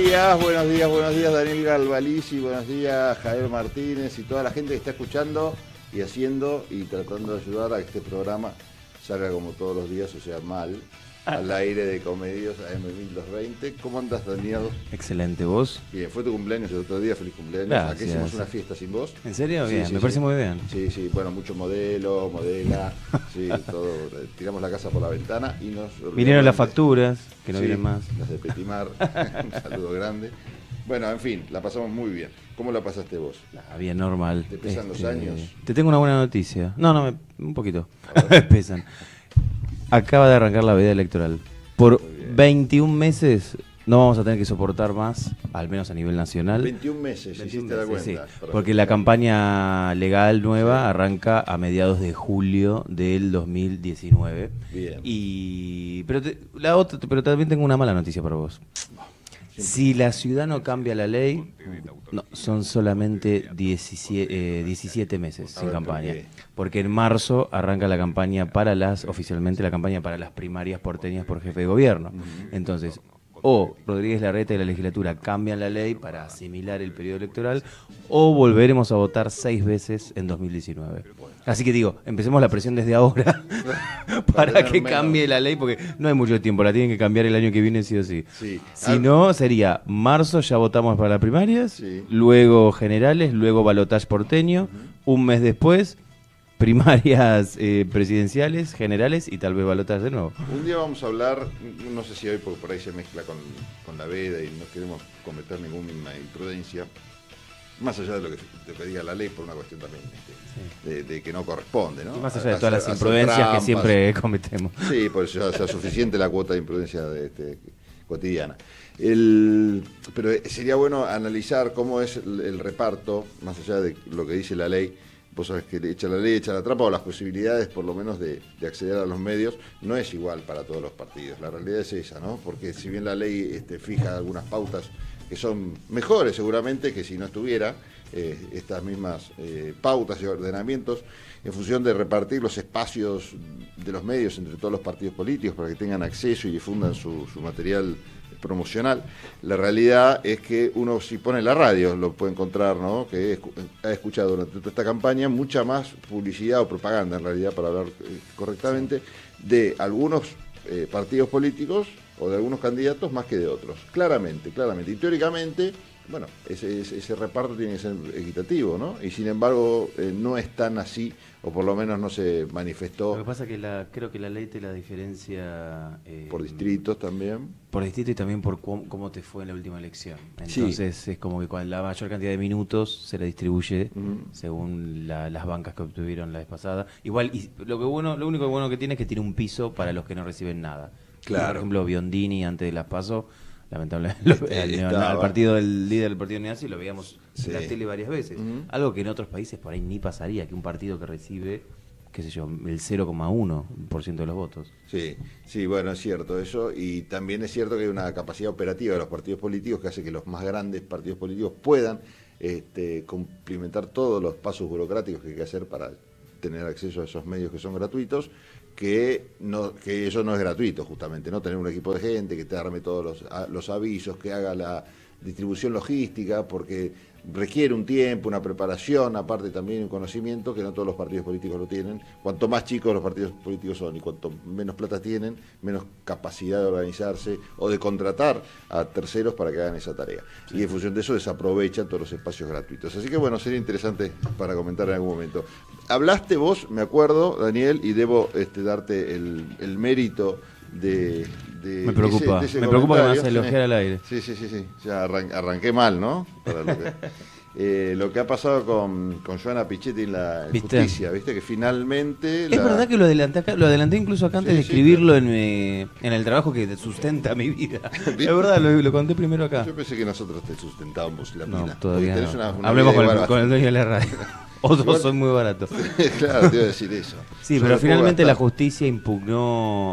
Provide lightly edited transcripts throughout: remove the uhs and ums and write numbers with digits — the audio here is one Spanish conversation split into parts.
buenos días Daniel Galvalici, buenos días Javier Martínez y toda la gente que está escuchando y haciendo y tratando de ayudar a que este programa salga como todos los días, o sea, mal, al aire de Comedios AM1220. ¿Cómo andas, Daniel? Excelente, ¿vos? Bien, fue tu cumpleaños el otro día, feliz cumpleaños. Gracias. Aquí hicimos una fiesta sin vos. ¿En serio? Sí, Bien, sí, me parece muy bien. Sí, bueno, mucho modelo, modela, sí, todo. Tiramos la casa por la ventana y nos... Vinieron las facturas, que no vienen más. Las de Petimar, un saludo grande. Bueno, en fin, la pasamos muy bien. ¿Cómo la pasaste vos? Bien, normal. ¿Te pesan los años? Te tengo una buena noticia. No, un poquito. Pesan. Acaba de arrancar la veda electoral. Por 21 meses no vamos a tener que soportar más, al menos a nivel nacional. 21 meses, 21 hiciste la cuenta. Sí, porque la campaña legal nueva arranca a mediados de julio del 2019. Bien. Pero también tengo una mala noticia para vos. Si la ciudad no cambia la ley, no, son solamente 17 meses sin campaña. Porque en marzo arranca la campaña oficialmente la campaña para las primarias porteñas por jefe de gobierno. Entonces, o Rodríguez Larreta y la legislatura cambian la ley para asimilar el periodo electoral, o volveremos a votar 6 veces en 2019. Así que digo, empecemos la presión desde ahora para que cambie la ley, porque no hay mucho tiempo, la tienen que cambiar el año que viene sí o sí. Si no, sería marzo, ya votamos para las primarias, luego generales, luego balotaje porteño, un mes después primarias presidenciales, generales y tal vez balotaje de nuevo. Un día vamos a hablar, no sé si hoy porque por ahí se mezcla con la veda y no queremos cometer ninguna imprudencia, más allá de lo que diga la ley por una cuestión también de que no corresponde, ¿no? Y más allá de todas las imprudencias que siempre cometemos. Sí, por eso ya sea suficiente la cuota de imprudencia cotidiana. Pero sería bueno analizar cómo es el reparto, más allá de lo que dice la ley. Vos sabés que echa la ley, echa la trampa, o las posibilidades por lo menos de acceder a los medios no es igual para todos los partidos. La realidad es esa, ¿no? Porque si bien la ley fija algunas pautas que son mejores seguramente que si no estuviera estas mismas pautas y ordenamientos en función de repartir los espacios de los medios entre todos los partidos políticos para que tengan acceso y difundan su material promocional. La realidad es que uno, si pone la radio, lo puede encontrar, ¿no? Que ha escuchado durante toda esta campaña mucha más publicidad o propaganda, en realidad, para hablar correctamente, de algunos partidos políticos o de algunos candidatos más que de otros. Claramente. Y teóricamente, bueno, ese reparto tiene que ser equitativo, ¿no? Y sin embargo, no es tan así, o por lo menos no se manifestó. Lo que pasa es que creo que la ley te la diferencia... por distritos también. Por distrito y también por cómo te fue en la última elección. Entonces es como que con la mayor cantidad de minutos se la distribuye según las bancas que obtuvieron la vez pasada. Igual, y lo único bueno que tiene es que tiene un piso para los que no reciben nada. Claro. Por ejemplo, Biondini antes de las PASO, lamentablemente, al partido del líder del partido neonazi lo veíamos en la tele varias veces. Algo que en otros países por ahí ni pasaría, que un partido que recibe, qué sé yo, el 0,1% de los votos. Sí, bueno, es cierto eso, y también es cierto que hay una capacidad operativa de los partidos políticos que hace que los más grandes partidos políticos puedan cumplimentar todos los pasos burocráticos que hay que hacer para tener acceso a esos medios que son gratuitos, que eso no es gratuito justamente, ¿no? Tener un equipo de gente que te arme todos los avisos, que haga la distribución logística, porque requiere un tiempo, una preparación, aparte también un conocimiento que no todos los partidos políticos lo tienen. Cuanto más chicos los partidos políticos son y cuanto menos plata tienen, menos capacidad de organizarse o de contratar a terceros para que hagan esa tarea. Y en función de eso desaprovechan todos los espacios gratuitos. Así que bueno, sería interesante para comentar en algún momento. Hablaste vos, me acuerdo, Daniel, y debo darte el mérito me preocupa que me vas a elogiar al aire. Sí. Ya arranqué mal, ¿no? Para lo que ha pasado con Joana Pichetti en la justicia, ¿viste? Que finalmente... Es verdad que lo adelanté incluso acá antes de escribirlo en el trabajo que sustenta mi vida. Es verdad, lo conté primero acá. Yo pensé que nosotros te sustentábamos la mina. No, todavía no. Hablemos con el dueño de la radio. Otros son muy baratos. Claro, te iba a decir eso. Sí, pero finalmente la justicia impugnó,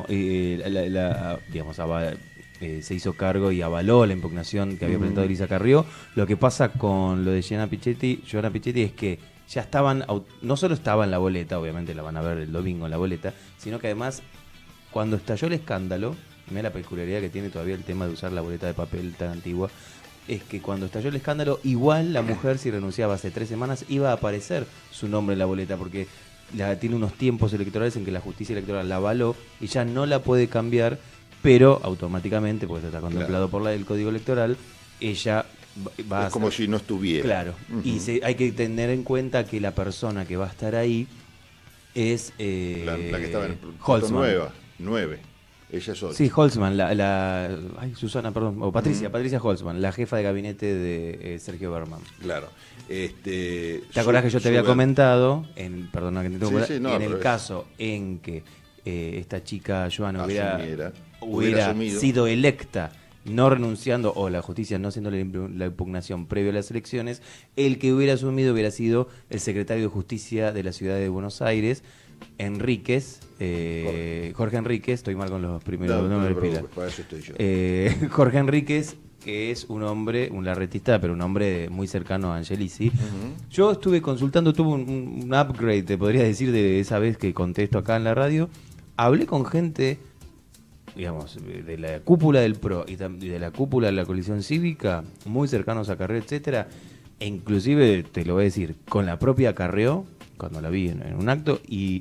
se hizo cargo y avaló la impugnación que había presentado Elisa Carrió. Lo que pasa con lo de Joana Pichetti es que ya no solo estaba en la boleta, obviamente la van a ver el domingo en la boleta, sino que además, cuando estalló el escándalo, mirá la peculiaridad que tiene todavía el tema de usar la boleta de papel tan antigua, es que cuando estalló el escándalo, igual la mujer, si renunciaba hace 3 semanas, iba a aparecer su nombre en la boleta, porque tiene unos tiempos electorales en que la justicia electoral la avaló y ya no la puede cambiar, pero automáticamente, porque está contemplado por el Código Electoral, ella va a es como si no estuviera. Claro, y hay que tener en cuenta que la persona que va a estar ahí es la que estaba en Holtzman. 9. Ella es 8. Sí, Holtzman, Susana, perdón, o Patricia Holtzman, la jefa de gabinete de Sergio Berman. Claro. ¿Te acordás que yo te había comentado, perdona que te interrumpa, en el caso en que esta chica Joana hubiera sido electa, no renunciando, o la justicia no haciendo la impugnación previo a las elecciones, el que hubiera asumido hubiera sido el secretario de Justicia de la ciudad de Buenos Aires, Enríquez, Jorge Enríquez, estoy mal con los primeros nombres de pila. Para eso estoy yo. Jorge Enríquez, que es un hombre, un larretista, pero un hombre muy cercano a Angelici. Yo estuve consultando, tuve un upgrade, te podría decir, de esa vez que contesto acá en la radio. Hablé con gente, digamos, de la cúpula del PRO y de la cúpula de la coalición cívica, muy cercanos a Carrió, etcétera, e inclusive, te lo voy a decir, con la propia Carrió, cuando la vi en un acto, y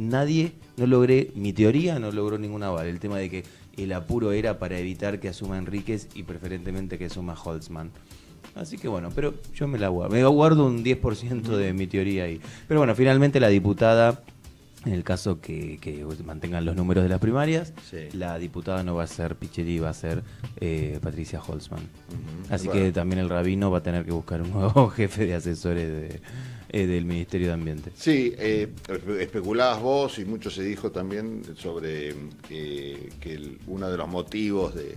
mi teoría no logró ningún aval. El tema de que el apuro era para evitar que asuma Enríquez y preferentemente que asuma Holtzman. Así que bueno, pero yo me guardo un 10% de mi teoría ahí. Pero bueno, finalmente la diputada, en el caso que mantengan los números de las primarias, la diputada no va a ser Picheri, va a ser Patricia Holtzman. Así que también el rabino va a tener que buscar un nuevo jefe de asesores del Ministerio de Ambiente. Sí, especulabas vos y mucho se dijo también sobre que uno de los motivos de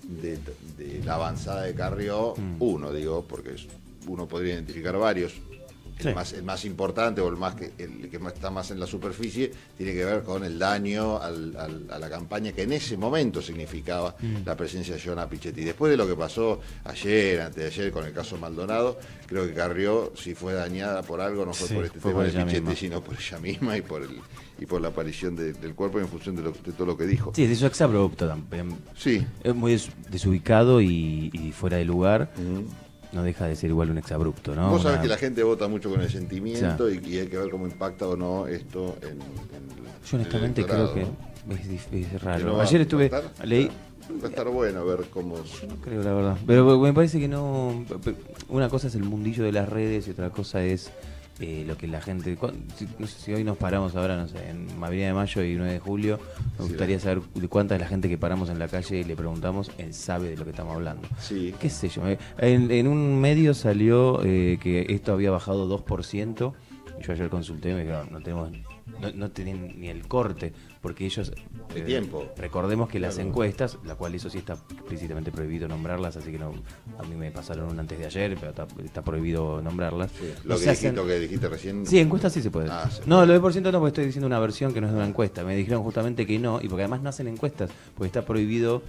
la avanzada de Carrió, porque uno podría identificar varios. El más importante o el que está más en la superficie tiene que ver con el daño a la campaña que en ese momento significaba la presencia de Joana Pichetti. Después de lo que pasó antes de ayer con el caso Maldonado, creo que Carrió, si fue dañada por algo, no fue por este tema de Pichetti, sino por ella misma y por la aparición del cuerpo en función de todo lo que dijo. Sí, es su exabrupto también. Sí. Es muy desubicado y fuera de lugar. No deja de ser igual un exabrupto, ¿no? Vos sabés que la gente vota mucho con el sentimiento y hay que ver cómo impacta o no esto en yo honestamente creo que es raro. No ayer leí... Va a estar bueno ver cómo... No creo, la verdad. Pero me parece que no... Una cosa es el mundillo de las redes y otra cosa es lo que la gente... No sé si hoy nos paramos ahora, no sé, en Avenida de Mayo y 9 de julio, me gustaría saber de cuánta de la gente que paramos en la calle y le preguntamos, él sabe de lo que estamos hablando. Sí. ¿Qué sé yo? En un medio salió que esto había bajado 2%. Yo ayer consulté y me dijeron, no tienen ni el corte, porque ellos... El tiempo. Recordemos que las encuestas, la cual eso sí está explícitamente prohibido nombrarlas, así que a mí me pasaron una antes de ayer, pero está prohibido nombrarlas. Sí. Lo que dijiste recién... Sí, encuestas sí se puede. No, lo de por ciento no, porque estoy diciendo una versión que no es de una encuesta. Me dijeron justamente que no, y porque además no hacen encuestas, porque está prohibido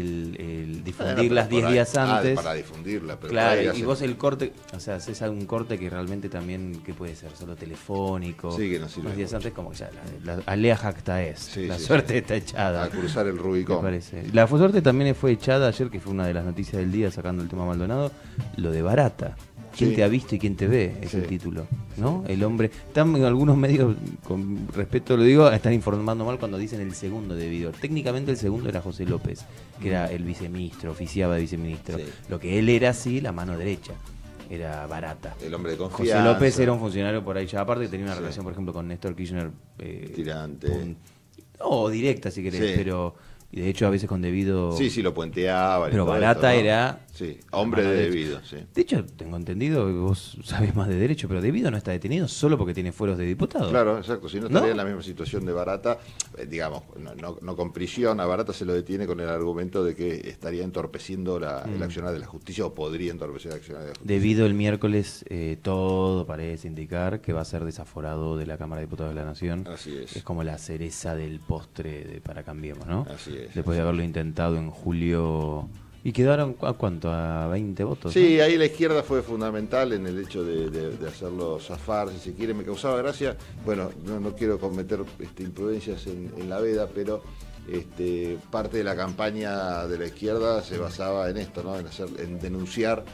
el difundirlas 10 días antes. Para difundirla. Pero claro, y vos el corte, o sea, haces un corte que realmente también, ¿qué puede ser? Solo telefónico. Sí, que no sirve. Unos días antes, como ya, la alea jacta es. Sí, la suerte está echada. A cruzar el Rubicón. Me parece. La suerte también fue echada ayer, que fue una de las noticias del día, sacando el tema Maldonado, lo de Barata. ¿Quién te ha visto y quién te ve? Es el título, ¿no? El hombre... Están en algunos medios, con respeto lo digo, están informando mal cuando dicen el segundo de Vidor. Técnicamente el segundo era José López, que era el viceministro, oficiaba de viceministro. Sí. Lo que él era, sí, la mano derecha. Era Barata. El hombre de confianza. José López era un funcionario por ahí ya. Aparte tenía una relación, por ejemplo, con Néstor Kirchner. Tirante. Directa, si querés, pero... Y de hecho a veces con Debido... Sí, lo puenteaba. Pero Barata era... Sí, hombre de Debido, sí. De hecho, tengo entendido que vos sabés más de derecho, pero Debido no está detenido solo porque tiene fueros de diputado. Claro, exacto. Si no estaría en la misma situación de Barata, digamos, no con prisión. A Barata se lo detiene con el argumento de que estaría entorpeciendo el accionar de la justicia o podría entorpecer el accionar de la justicia. Debido el miércoles, todo parece indicar que va a ser desaforado de la Cámara de Diputados de la Nación. Así es. Es como la cereza del postre para Cambiemos, ¿no? Así es. Después de haberlo intentado en julio... ¿Y quedaron a cuánto? ¿A 20 votos? Sí, ¿no? ahí la izquierda fue fundamental en el hecho de hacerlo zafar, si se quiere. Me causaba gracia, bueno, no quiero cometer imprudencias en la veda, pero parte de la campaña de la izquierda se basaba en esto, ¿no? En denunciar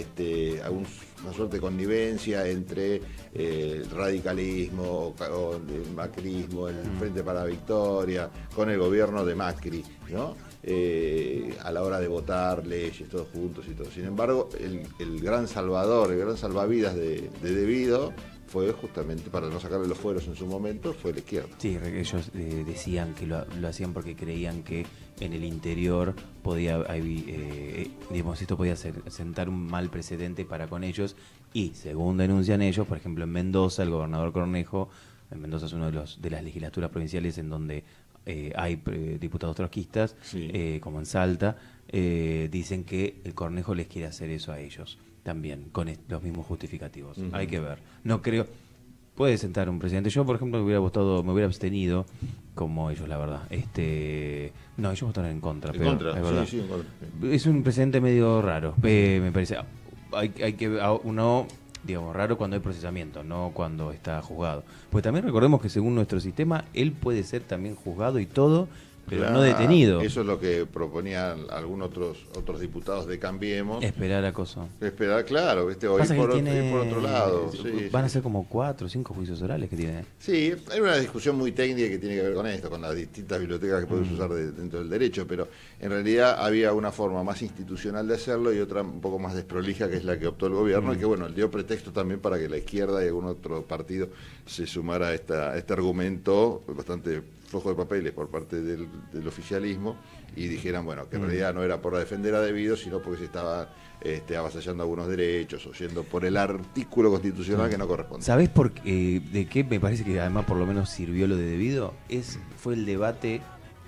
una suerte de connivencia entre el radicalismo o el macrismo, el Frente para la Victoria, con el gobierno de Macri, ¿no? A la hora de votar leyes, todos juntos y todo. Sin embargo, el gran salvador, el gran salvavidas de Devido fue justamente, para no sacarle los fueros en su momento, fue la izquierda. Sí, ellos decían que lo hacían porque creían que en el interior podía, digamos, esto podía sentar un mal precedente para con ellos, y según denuncian ellos, por ejemplo en Mendoza, el gobernador Cornejo, en Mendoza es uno de las legislaturas provinciales en donde hay diputados trotskistas, sí, como en Salta, dicen que el Cornejo les quiere hacer eso a ellos también, con los mismos justificativos. Hay que ver. No creo... Puede sentar un presidente. Yo, por ejemplo, me hubiera abstenido, como ellos, la verdad. No, ellos votaron en contra. En contra, es verdad. Sí, en contra. Es un presidente medio raro, me parece. Hay que uno, digamos, raro cuando hay procesamiento, no cuando está juzgado. Pues también recordemos que según nuestro sistema, él puede ser también juzgado y todo, pero claro, no detenido. Eso es lo que proponían algunos otros diputados de Cambiemos. Esperar acoso. Esperar, claro, o ir por otro lado. Sí, van a ser como 4 o 5 juicios orales que tiene. Sí, hay una discusión muy técnica que tiene que ver con esto, con las distintas bibliotecas que puedes usar dentro del derecho, pero en realidad había una forma más institucional de hacerlo y otra un poco más desprolija, que es la que optó el gobierno, y que bueno, dio pretexto también para que la izquierda y algún otro partido se sumara a este argumento bastante flojo de papeles por parte del oficialismo, y dijeran, bueno, que en realidad no era por defender a Devido, sino porque se estaba avasallando algunos derechos o yendo por el artículo constitucional que no corresponde. ¿Sabés de qué me parece que además por lo menos sirvió lo de Devido? Fue un debate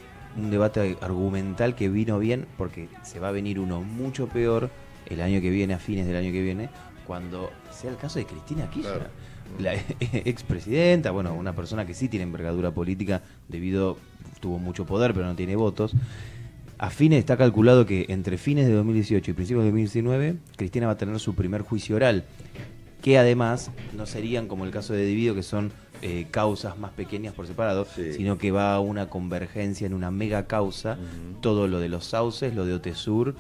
argumental que vino bien, porque se va a venir uno mucho peor el año que viene, a fines del año que viene, cuando sea el caso de Cristina Kirchner. Claro. La expresidenta, bueno, una persona que sí tiene envergadura política, Devido tuvo mucho poder pero no tiene votos. A fines, está calculado que entre fines de 2018 y principios de 2019 Cristina va a tener su primer juicio oral, que además no serían como el caso de Devido, que son causas más pequeñas por separado, sí, sino que va a una convergencia en una mega causa. Todo lo de los sauces, lo de Otesur,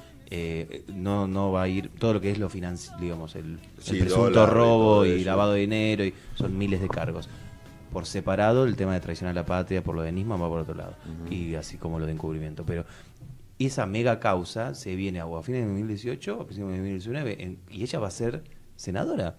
no va a ir todo lo que es lo financiero, digamos, el presunto robo y lavado de dinero, y son miles de cargos. Por separado, el tema de traición a la patria por lo de Nisman va por otro lado, y así como lo de encubrimiento. Pero esa mega causa se viene a fines de 2018 o a principios de 2019, y ella va a ser senadora.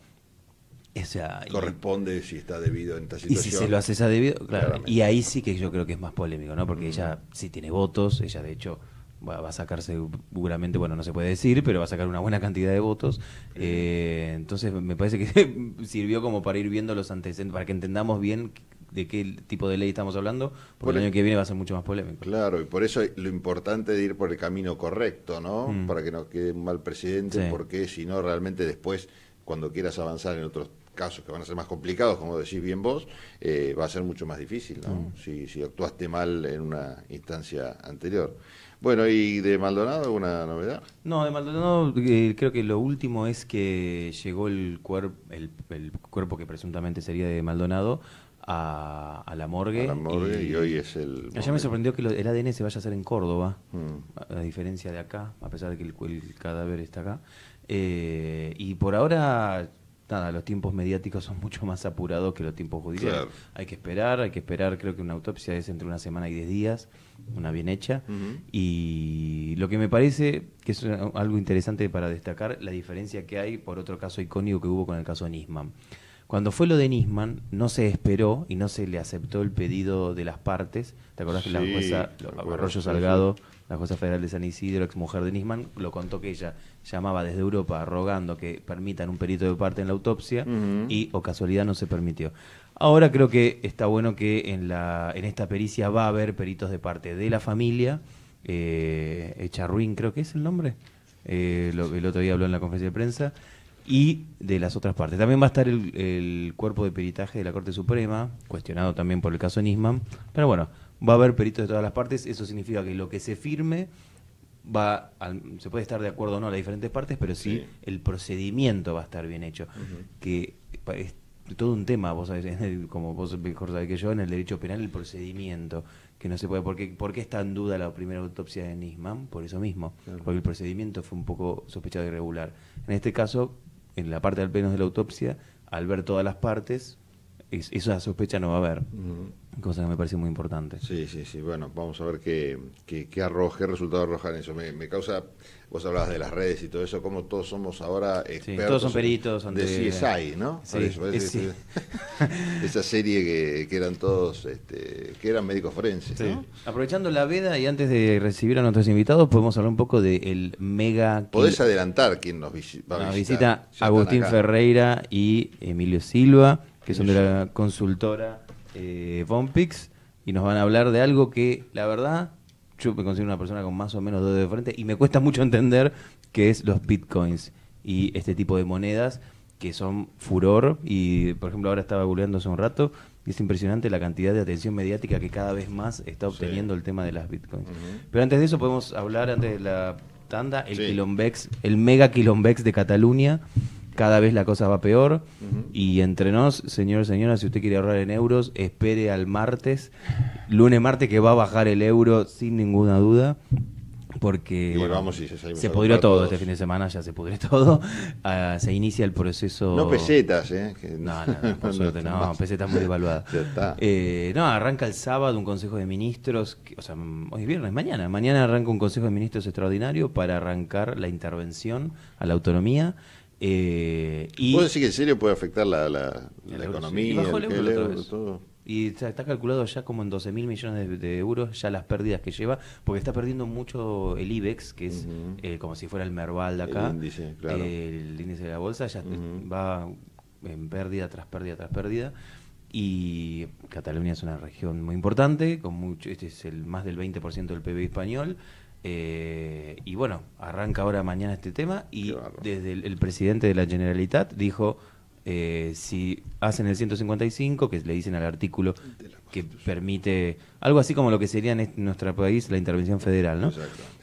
Corresponde si está Devido en esta situación. Y si se lo haces a Devido, claro. Y ahí sí que yo creo que es más polémico, ¿no? Porque ella sí tiene votos, ella de hecho va a sacar seguramente, bueno, no se puede decir, pero va a sacar una buena cantidad de votos. Entonces me parece que sirvió como para ir viendo los antecedentes, para que entendamos bien de qué tipo de ley estamos hablando, porque el año que viene va a ser mucho más polémico. Claro, y por eso lo importante de ir por el camino correcto, ¿no? Para que no quede un mal presidente, porque si no, realmente después, cuando quieras avanzar en otros casos que van a ser más complicados, como decís bien vos, va a ser mucho más difícil, ¿no? Si actuaste mal en una instancia anterior. Bueno, ¿y de Maldonado alguna novedad? No, de Maldonado creo que lo último es que llegó el cuerpo que presuntamente sería de Maldonado a la morgue. A la morgue, y hoy es el... Ayer me sorprendió que el ADN se vaya a hacer en Córdoba, a diferencia de acá, a pesar de que el cadáver está acá. Y por ahora... Nada, los tiempos mediáticos son mucho más apurados que los tiempos judiciales. Claro. Hay que esperar, creo que una autopsia es entre una semana y 10 días, una bien hecha. Y lo que me parece que es algo interesante para destacar, la diferencia que hay por otro caso icónico que hubo con el caso Nisman. Cuando fue lo de Nisman, no se esperó y no se le aceptó el pedido de las partes. ¿Te acordás que la jueza Arroyo Salgado, la jueza federal de San Isidro, ex mujer de Nisman, lo contó que ella llamaba desde Europa rogando que permitan un perito de parte en la autopsia y, o casualidad, no se permitió? Ahora creo que está bueno que en esta pericia va a haber peritos de parte de la familia, Echarruin creo que es el nombre, el otro día habló en la conferencia de prensa, y de las otras partes. También va a estar el cuerpo de peritaje de la Corte Suprema, cuestionado también por el caso Nisman, pero bueno, va a haber peritos de todas las partes. Eso significa que lo que se firme se puede estar de acuerdo o no a las diferentes partes, pero sí el procedimiento va a estar bien hecho. Que todo un tema, vos sabés, como vos mejor sabés que yo, en el derecho penal, el procedimiento, que no se puede, ¿por qué está en duda la primera autopsia de Nisman? Por eso mismo, claro. Porque el procedimiento fue un poco sospechado irregular. En este caso, en la parte del pleno de la autopsia, al ver todas las partes, esa sospecha no va a haber. Cosa que me parece muy importante. Sí. Bueno, vamos a ver qué resultado arrojan eso. Me causa, vos hablabas de las redes y todo eso, como todos somos ahora expertos. Todos son peritos. De CSI, ¿no? Sí, por eso, sí. Esa serie que eran todos, que eran médicos forenses, sí. ¿No? Aprovechando la veda y antes de recibir a nuestros invitados, podemos hablar un poco del mega... Podés adelantar quién nos va a visitar. Nos visita Agustín Ferreira y Emilio Silva, que son de la consultora Vonpix, y nos van a hablar de algo que, la verdad, yo me considero una persona con más o menos dedo de frente y me cuesta mucho entender, que es los bitcoins y este tipo de monedas que son furor. Y, por ejemplo, ahora estaba googleando hace un rato y es impresionante la cantidad de atención mediática que cada vez más está obteniendo el tema de las bitcoins. Pero antes de eso podemos hablar, antes de la tanda, el mega quilombex de Cataluña. Cada vez la cosa va peor y entre nos, señor, señora, si usted quiere ahorrar en euros, espere al martes, martes, que va a bajar el euro sin ninguna duda, porque se pudrió todo este fin de semana, ya se pudrió todo, se inicia el proceso... No pesetas, No, por suerte, no, pesetas muy devaluadas. Arranca el sábado un consejo de ministros, hoy es viernes, mañana arranca un consejo de ministros extraordinario para arrancar la intervención a la autonomía. Y ¿puedo decir que en serio puede afectar la economía, el euro, todo? Y está calculado ya como en 12.000 millones de euros ya las pérdidas que lleva, porque está perdiendo mucho el IBEX, que es como si fuera el Merval de acá, el índice de la bolsa, ya va en pérdida tras pérdida tras pérdida. Y Cataluña es una región muy importante, con mucho, este es más del 20% del PIB español. Y bueno, arranca ahora mañana este tema y desde el presidente de la Generalitat dijo, si hacen el 155, que le dicen al artículo que permite algo así como lo que sería en nuestro país la intervención federal, ¿no?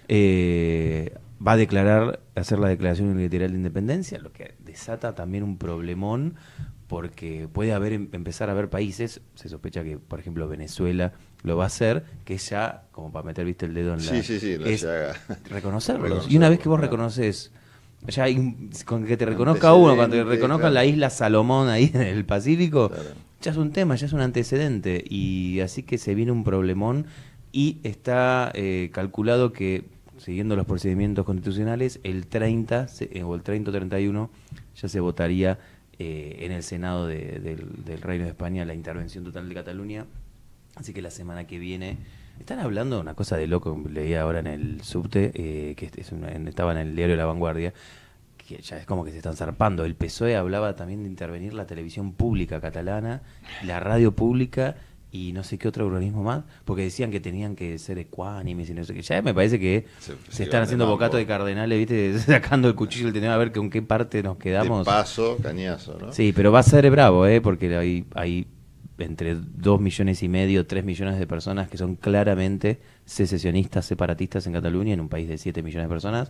Va a hacer la declaración unilateral de independencia, lo que desata también un problemón, porque puede empezar a haber países, se sospecha que por ejemplo Venezuela lo va a hacer, que es ya como para meter, viste, el dedo en la... reconocerlos. Y una vez que vos reconoces, ya con que te reconozca uno, cuando te reconozcan la isla Salomón ahí en el Pacífico, ya es un tema, ya es un antecedente, y así que se viene un problemón, y está calculado que, siguiendo los procedimientos constitucionales, el 30 o el 30 o 31 ya se votaría en el Senado del Reino de España la intervención total de Cataluña. Así que la semana que viene están hablando de una cosa de loco, leía ahora en el subte, que estaba en el diario La Vanguardia, que ya es como que se están zarpando. El PSOE hablaba también de intervenir la televisión pública catalana, la radio pública y no sé qué otro organismo más, porque decían que tenían que ser ecuánimes y no sé qué. Ya me parece que se están haciendo bocato de cardenales, ¿viste? Sacando el cuchillo del tenedor a ver con qué parte nos quedamos. De paso, cañazo, ¿no? Sí, pero va a ser bravo, porque hay entre 2,5 millones, 3 millones de personas que son claramente secesionistas, separatistas en Cataluña, en un país de 7 millones de personas.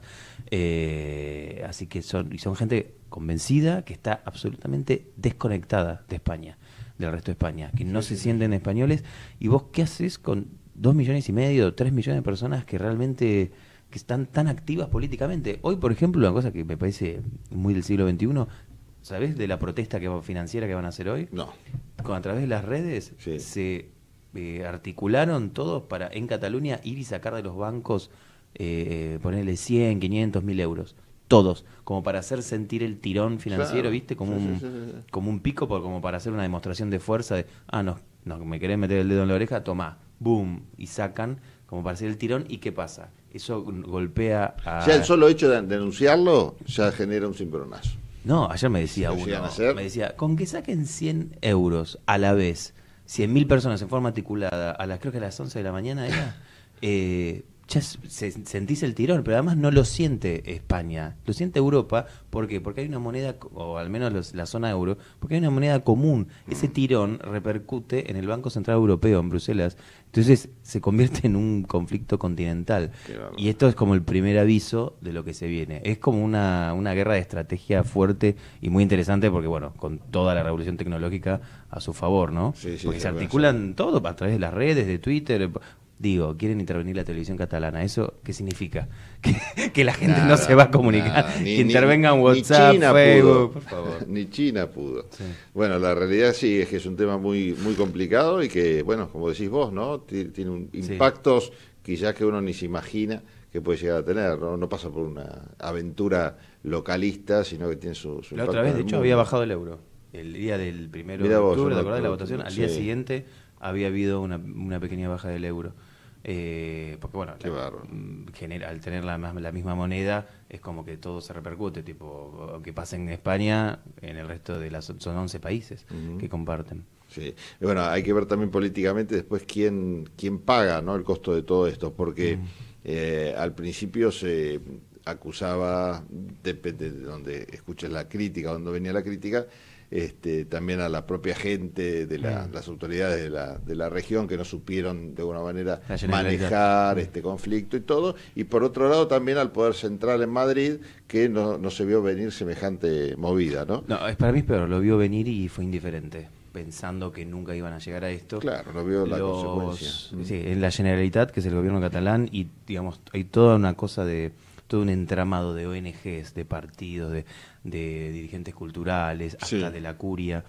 Así que son gente convencida que está absolutamente desconectada de España, del resto de España, que no se sienten españoles. ¿Y vos qué haces con 2,5 millones, 3 millones de personas que realmente que están tan activas políticamente? Hoy, por ejemplo, una cosa que me parece muy del siglo XXI, ¿sabés de la protesta financiera que van a hacer hoy? No. A través de las redes se articularon todos para en Cataluña ir y sacar de los bancos, ponerle 100, 500, 1.000 euros. Todos, como para hacer sentir el tirón financiero, ¿viste? Como un pico, como para hacer una demostración de fuerza de, no, me querés meter el dedo en la oreja, tomá, boom, y sacan, como para hacer el tirón. ¿Y qué pasa? Eso golpea a... Ya el solo hecho de denunciarlo ya genera un cimbronazo. No, ayer me decía me decía, con que saquen 100 euros a la vez, 100.000 personas en forma articulada, creo que a las 11 de la mañana era, ya sentís el tirón, pero además no lo siente España, lo siente Europa. ¿Por qué? Porque hay una moneda, o al menos la zona euro, porque hay una moneda común. Ese tirón repercute en el Banco Central Europeo, en Bruselas. Entonces se convierte en un conflicto continental. Y esto es como el primer aviso de lo que se viene. Es como una guerra de estrategia fuerte y muy interesante porque, bueno, con toda la revolución tecnológica a su favor, ¿no? Sí, porque se articulan todo a través de las redes, de Twitter. Digo, quieren intervenir la televisión catalana. ¿Eso qué significa? Que la gente no se va a comunicar. Que intervenga en WhatsApp, China Facebook, pudo, por favor. Ni China pudo. Sí. Bueno, la realidad sí es que es un tema muy muy complicado y que, bueno, como decís vos, ¿no? Tiene impactos quizás que uno ni se imagina que puede llegar a tener. No pasa por una aventura localista, sino que tiene su La impacto otra vez, en de el hecho, mundo. había bajado el euro. El día del 1 Mirá de vos, octubre, yo ¿te no acordás de la creo votación? que- Al día sí. siguiente había habido una pequeña baja del euro. Porque bueno, Qué bárbaro. al tener la misma moneda es como que todo se repercute, tipo, aunque pase en España, en el resto de son 11 países que comparten. Sí. Y bueno, hay que ver también políticamente después quién paga, ¿no?, el costo de todo esto, porque al principio se acusaba, depende de donde escuches la crítica, donde venía la crítica, también a la propia gente de las autoridades de la región que no supieron de alguna manera manejar este conflicto y todo, y por otro lado también al Poder Central en Madrid, que no se vio venir semejante movida, ¿no? No, para mí es peor, lo vio venir y fue indiferente, pensando que nunca iban a llegar a esto. Claro, no vio la consecuencia. Sí, en la Generalitat, que es el gobierno catalán, y digamos, hay toda una cosa todo un entramado de ONGs, de partidos, de dirigentes culturales, hasta de la curia.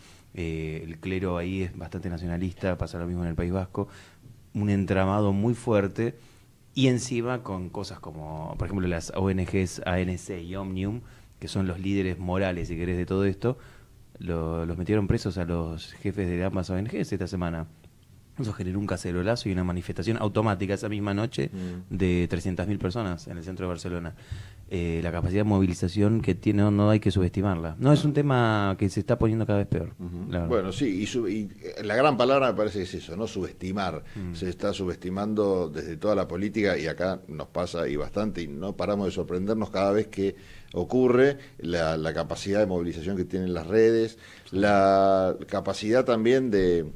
El clero ahí es bastante nacionalista, pasa lo mismo en el País Vasco. Un entramado muy fuerte, y encima con cosas como, por ejemplo, las ONGs ANC y Omnium, que son los líderes morales, si querés, de todo esto, los metieron presos a los jefes de ambas ONGs esta semana. Eso generó un cacerolazo y una manifestación automática esa misma noche de 300.000 personas en el centro de Barcelona. La capacidad de movilización que tiene no hay que subestimarla. No, es un tema que se está poniendo cada vez peor. Bueno, sí, y la gran palabra me parece que es eso, ¿no? Subestimar. Se está subestimando desde toda la política, y acá nos pasa y bastante, y no paramos de sorprendernos cada vez que ocurre la capacidad de movilización que tienen las redes, la capacidad también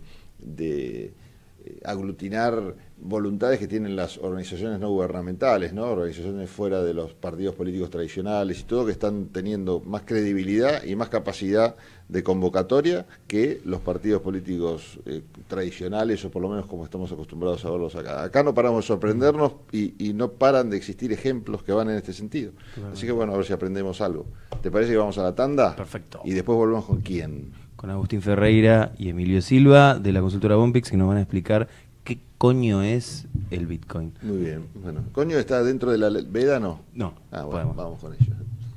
de aglutinar voluntades que tienen las organizaciones no gubernamentales, ¿no? Organizaciones fuera de los partidos políticos tradicionales y todo, que están teniendo más credibilidad y más capacidad de convocatoria que los partidos políticos tradicionales, o por lo menos como estamos acostumbrados a verlos acá. Acá no paramos de sorprendernos y no paran de existir ejemplos que van en este sentido. Así que bueno, a ver si aprendemos algo. ¿Te parece que vamos a la tanda? Perfecto. Y después volvemos con quién. Con Agustín Ferreira y Emilio Silva de la consultora Bompix, que nos van a explicar qué coño es el Bitcoin. Muy bien. Bueno, ¿coño está dentro de la veda? No. No. Ah, bueno, podemos. vamos con ello.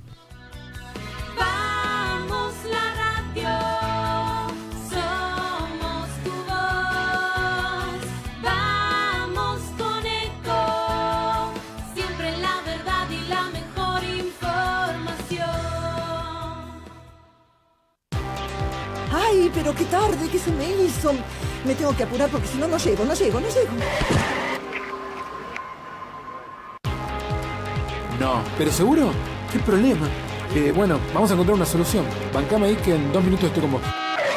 Vamos la radio, somos tu voz. Vamos con Eco, siempre la verdad y la mejor información. Ay, pero qué tarde que se me hizo. Me tengo que apurar porque si no, no llego. No. ¿Pero seguro? ¿Qué problema? Bueno, vamos a encontrar una solución. Bancame ahí que en 2 minutos estoy con vos.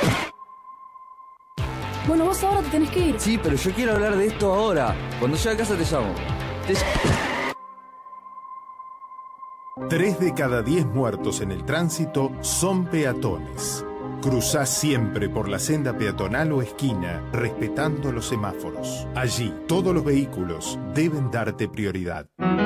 Bueno, vos ahora te tenés que ir. Sí, pero yo quiero hablar de esto ahora. Cuando llegue a casa te llamo. 3 de cada 10 muertos en el tránsito son peatones. Cruzá siempre por la senda peatonal o esquina, respetando los semáforos. Allí, todos los vehículos deben darte prioridad.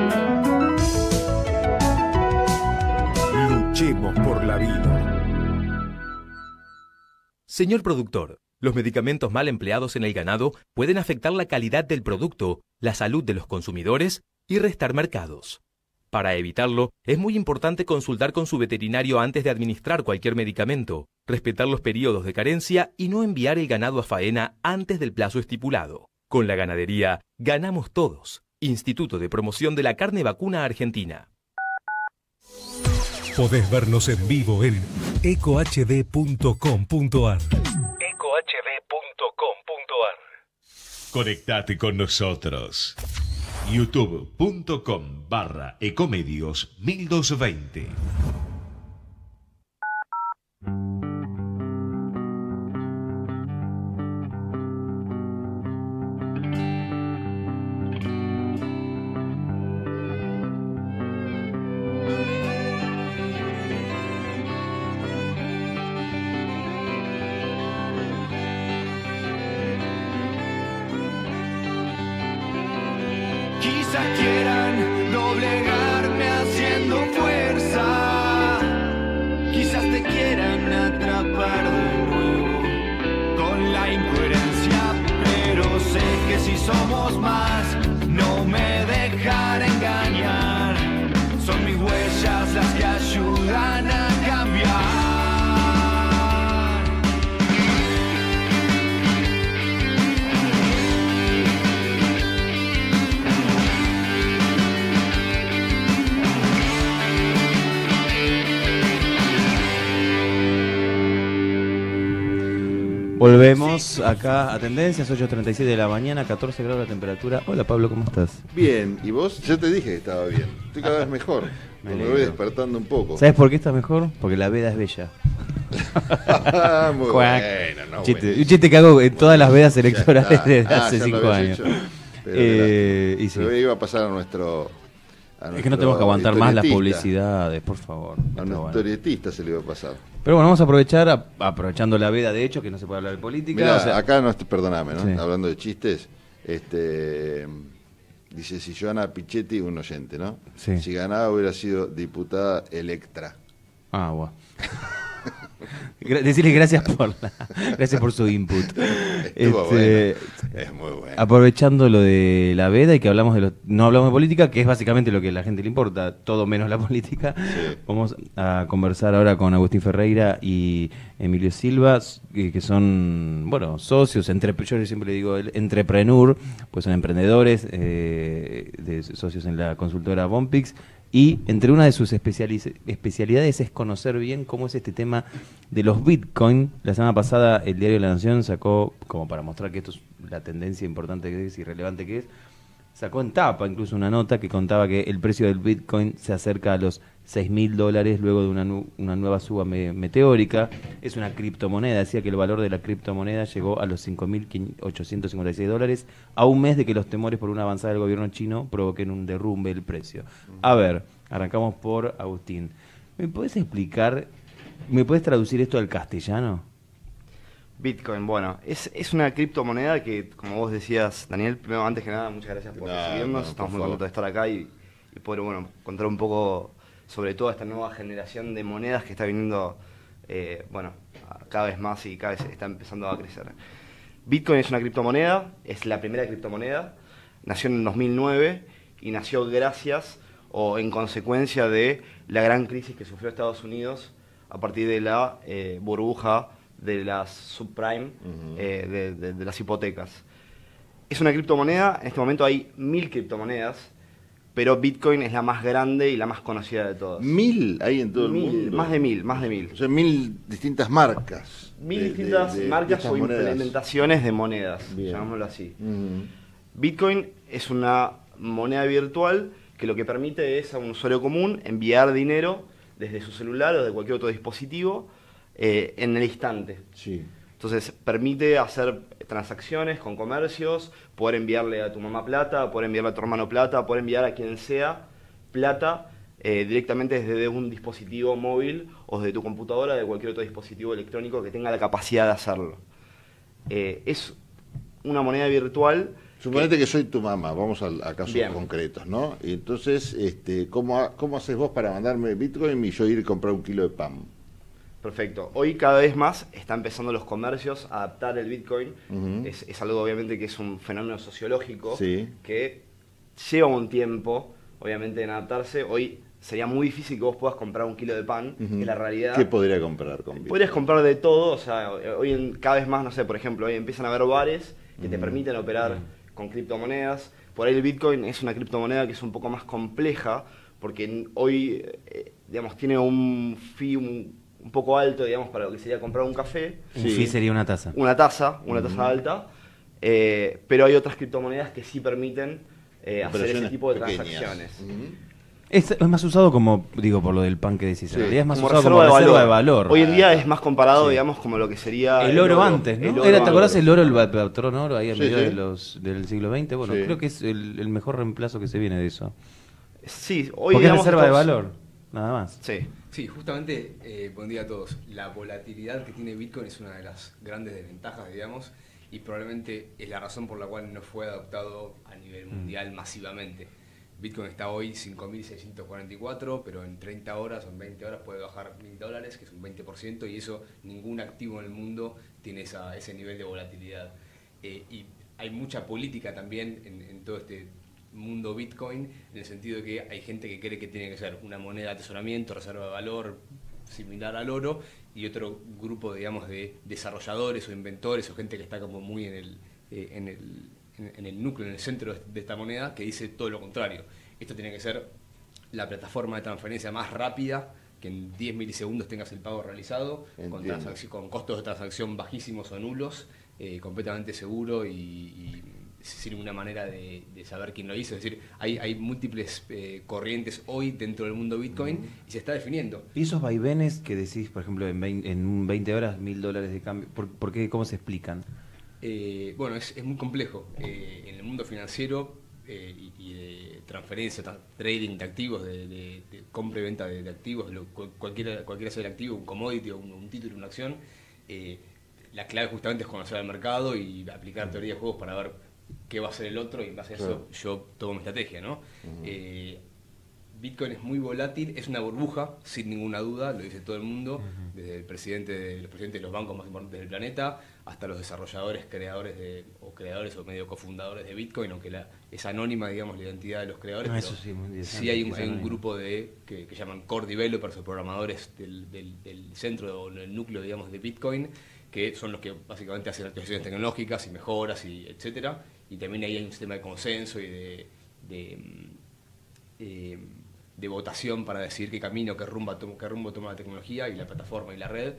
Luchemos por la vida. Señor productor, los medicamentos mal empleados en el ganado pueden afectar la calidad del producto, la salud de los consumidores y restar mercados. Para evitarlo, es muy importante consultar con su veterinario antes de administrar cualquier medicamento, respetar los periodos de carencia y no enviar el ganado a faena antes del plazo estipulado. Con la ganadería, ganamos todos. Instituto de Promoción de la Carne Vacuna Argentina. Podés vernos en vivo en ecohd.com.ar. ecohd.com.ar. Conectate con nosotros. youtube.com/ecomedios1220. Quizás quieran doblegarme haciendo fuerza, quizás te quieran atrapar de nuevo con la incoherencia, pero sé que si somos más no me dejan engañar, son mis huellas las que ayudan a cambiar. Volvemos acá a Tendencias, 8:37 de la mañana, 14 grados la temperatura. Hola Pablo, ¿cómo estás? Bien, ¿y vos? Yo te dije que estaba bien. Estoy cada vez mejor. Me voy despertando un poco. ¿Sabes por qué estás mejor? Porque la veda es bella. Muy bueno, no, un chiste que hago en todas las vedas electorales desde hace ya 5 años. Pero y sí. iba a pasar a nuestro... Es que no tenemos que aguantar más las publicidades, por favor. A nuestro historietista se le iba a pasar. Pero bueno, vamos a aprovechar, aprovechando la veda, de hecho, que no se puede hablar de política. Mirá, o sea, acá, perdóname, ¿no? Sí. Hablando de chistes, dice, si Joana Pichetti, un oyente, ¿no? Sí. Si ganaba hubiera sido diputada Electra. Ah, bueno. Decirle gracias por su input. Estuvo bueno. Es muy bueno. Aprovechando lo de la veda y que hablamos no hablamos de política, que es básicamente lo que a la gente le importa, todo menos la política. Sí. Vamos a conversar ahora con Agustín Ferreira y Emilio Silva, que son, bueno, socios, yo siempre le digo entrepreneur, pues son emprendedores, socios en la consultora Bompix. Y entre una de sus especialidades es conocer bien cómo es este tema de los Bitcoin. La semana pasada el diario La Nación sacó, como para mostrar que esto es la tendencia importante que es y relevante que es, sacó en tapa incluso una nota que contaba que el precio del Bitcoin se acerca a los $6.000 luego de una nueva suba meteórica. Es una criptomoneda, decía que el valor de la criptomoneda llegó a los $5.856 a un mes de que los temores por una avanzada del gobierno chino provoquen un derrumbe del precio. A ver, arrancamos por Agustín. ¿Me puedes explicar, me puedes traducir esto al castellano? Bitcoin, bueno, es una criptomoneda que, como vos decías, Daniel, primero, antes que nada, muchas gracias por recibirnos. Estamos muy contentos de estar acá y poder, bueno, contar un poco sobre toda esta nueva generación de monedas que está viniendo, cada vez más y cada vez está empezando a crecer. Bitcoin es una criptomoneda, es la primera criptomoneda, nació en el 2009 y nació gracias o en consecuencia de la gran crisis que sufrió Estados Unidos a partir de la burbuja de las subprime, de las hipotecas. Es una criptomoneda, en este momento hay 1000 criptomonedas, pero Bitcoin es la más grande y la más conocida de todas. 1000 hay en todo el mundo. Más de 1000. O sea, 1000 distintas marcas. 1000 distintas marcas o monedas. implementaciones de monedas, llamémoslo así. Bitcoin es una moneda virtual que lo que permite es a un usuario común enviar dinero desde su celular o de cualquier otro dispositivo en el instante. Sí. Entonces permite hacer transacciones con comercios, poder enviarle a tu mamá plata, poder enviarle a tu hermano plata, poder enviar a quien sea plata directamente desde un dispositivo móvil o desde tu computadora, de cualquier otro dispositivo electrónico que tenga la capacidad de hacerlo. Es una moneda virtual. Suponete que soy tu mamá, vamos a casos Bien. concretos, ¿no? Y entonces, ¿cómo haces vos para mandarme Bitcoin y yo ir a comprar 1 kilo de pan? Perfecto. Hoy cada vez más están empezando los comercios a adaptar el Bitcoin. Es algo obviamente que es un fenómeno sociológico que lleva un tiempo, obviamente, en adaptarse. Hoy sería muy difícil que vos puedas comprar 1 kilo de pan, que la realidad... ¿Qué podría comprar con Bitcoin? Podrías comprar de todo, o sea, hoy cada vez más, no sé, por ejemplo, hoy empiezan a haber bares que te permiten operar con criptomonedas. Por ahí el Bitcoin es una criptomoneda que es un poco más compleja, porque hoy, digamos, tiene un fee un poco alto, digamos, para lo que sería comprar un café. Un fee sería una tasa. Una tasa alta. Pero hay otras criptomonedas que sí permiten hacer ese tipo de pequeñas. transacciones. Es más usado como, digo, por lo del pan que decís. Sí. En realidad es más Como usado como reserva de valor. Hoy en día es más comparado, digamos, como lo que sería El oro antes, ¿no? el oro ¿Te antes. acordás el oro, el patrón oro ahí a Sí, mediados sí. del siglo XX? Bueno, Sí. creo que es el mejor reemplazo que se viene de eso. Sí, hoy Porque es digamos, reserva de estos- valor, nada más. Sí. Sí, justamente, buen día a todos. La volatilidad que tiene Bitcoin es una de las grandes desventajas, digamos, y probablemente es la razón por la cual no fue adoptado a nivel mundial masivamente. Bitcoin está hoy 5.644, pero en 30 horas o en 20 horas puede bajar $1.000, que es un 20%, y eso ningún activo en el mundo tiene ese nivel de volatilidad. Y hay mucha política también en todo este mundo Bitcoin, en el sentido de que hay gente que cree que tiene que ser una moneda de atesoramiento, reserva de valor, similar al oro, y otro grupo, digamos, de desarrolladores o inventores o gente que está como muy en el núcleo, en el centro de esta moneda, que dice todo lo contrario. Esto tiene que ser la plataforma de transferencia más rápida, que en 10 milisegundos tengas el pago realizado, con costos de transacción bajísimos o nulos, completamente seguro y sin ninguna manera de saber quién lo hizo. Es decir, hay múltiples corrientes hoy dentro del mundo Bitcoin y se está definiendo. ¿Y esos vaivenes que decís, por ejemplo, en 20 horas, $1.000 de cambio, ¿por qué, cómo se explican? Bueno, es muy complejo. En el mundo financiero y de transferencia, trading de activos, de compra y venta de activos, cualquiera sea el activo, un commodity o un título, una acción, la clave justamente es conocer el mercado y aplicar teoría de juegos para ver qué va a hacer el otro, y en base a eso yo tomo mi estrategia, ¿no? Bitcoin es muy volátil, es una burbuja, sin ninguna duda, lo dice todo el mundo, desde los presidentes de los bancos más importantes del planeta, hasta los desarrolladores, creadores o medio cofundadores de Bitcoin, aunque es anónima, digamos, la identidad de los creadores, pero eso sí, muy interesante, sí hay que es un anónimo. grupo que llaman core developers o programadores del centro o del núcleo, digamos, de Bitcoin, que son los que básicamente hacen actualizaciones tecnológicas y mejoras, y etcétera, y también ahí hay un sistema de consenso y de votación para decidir qué camino, qué rumbo toma la tecnología y la plataforma y la red.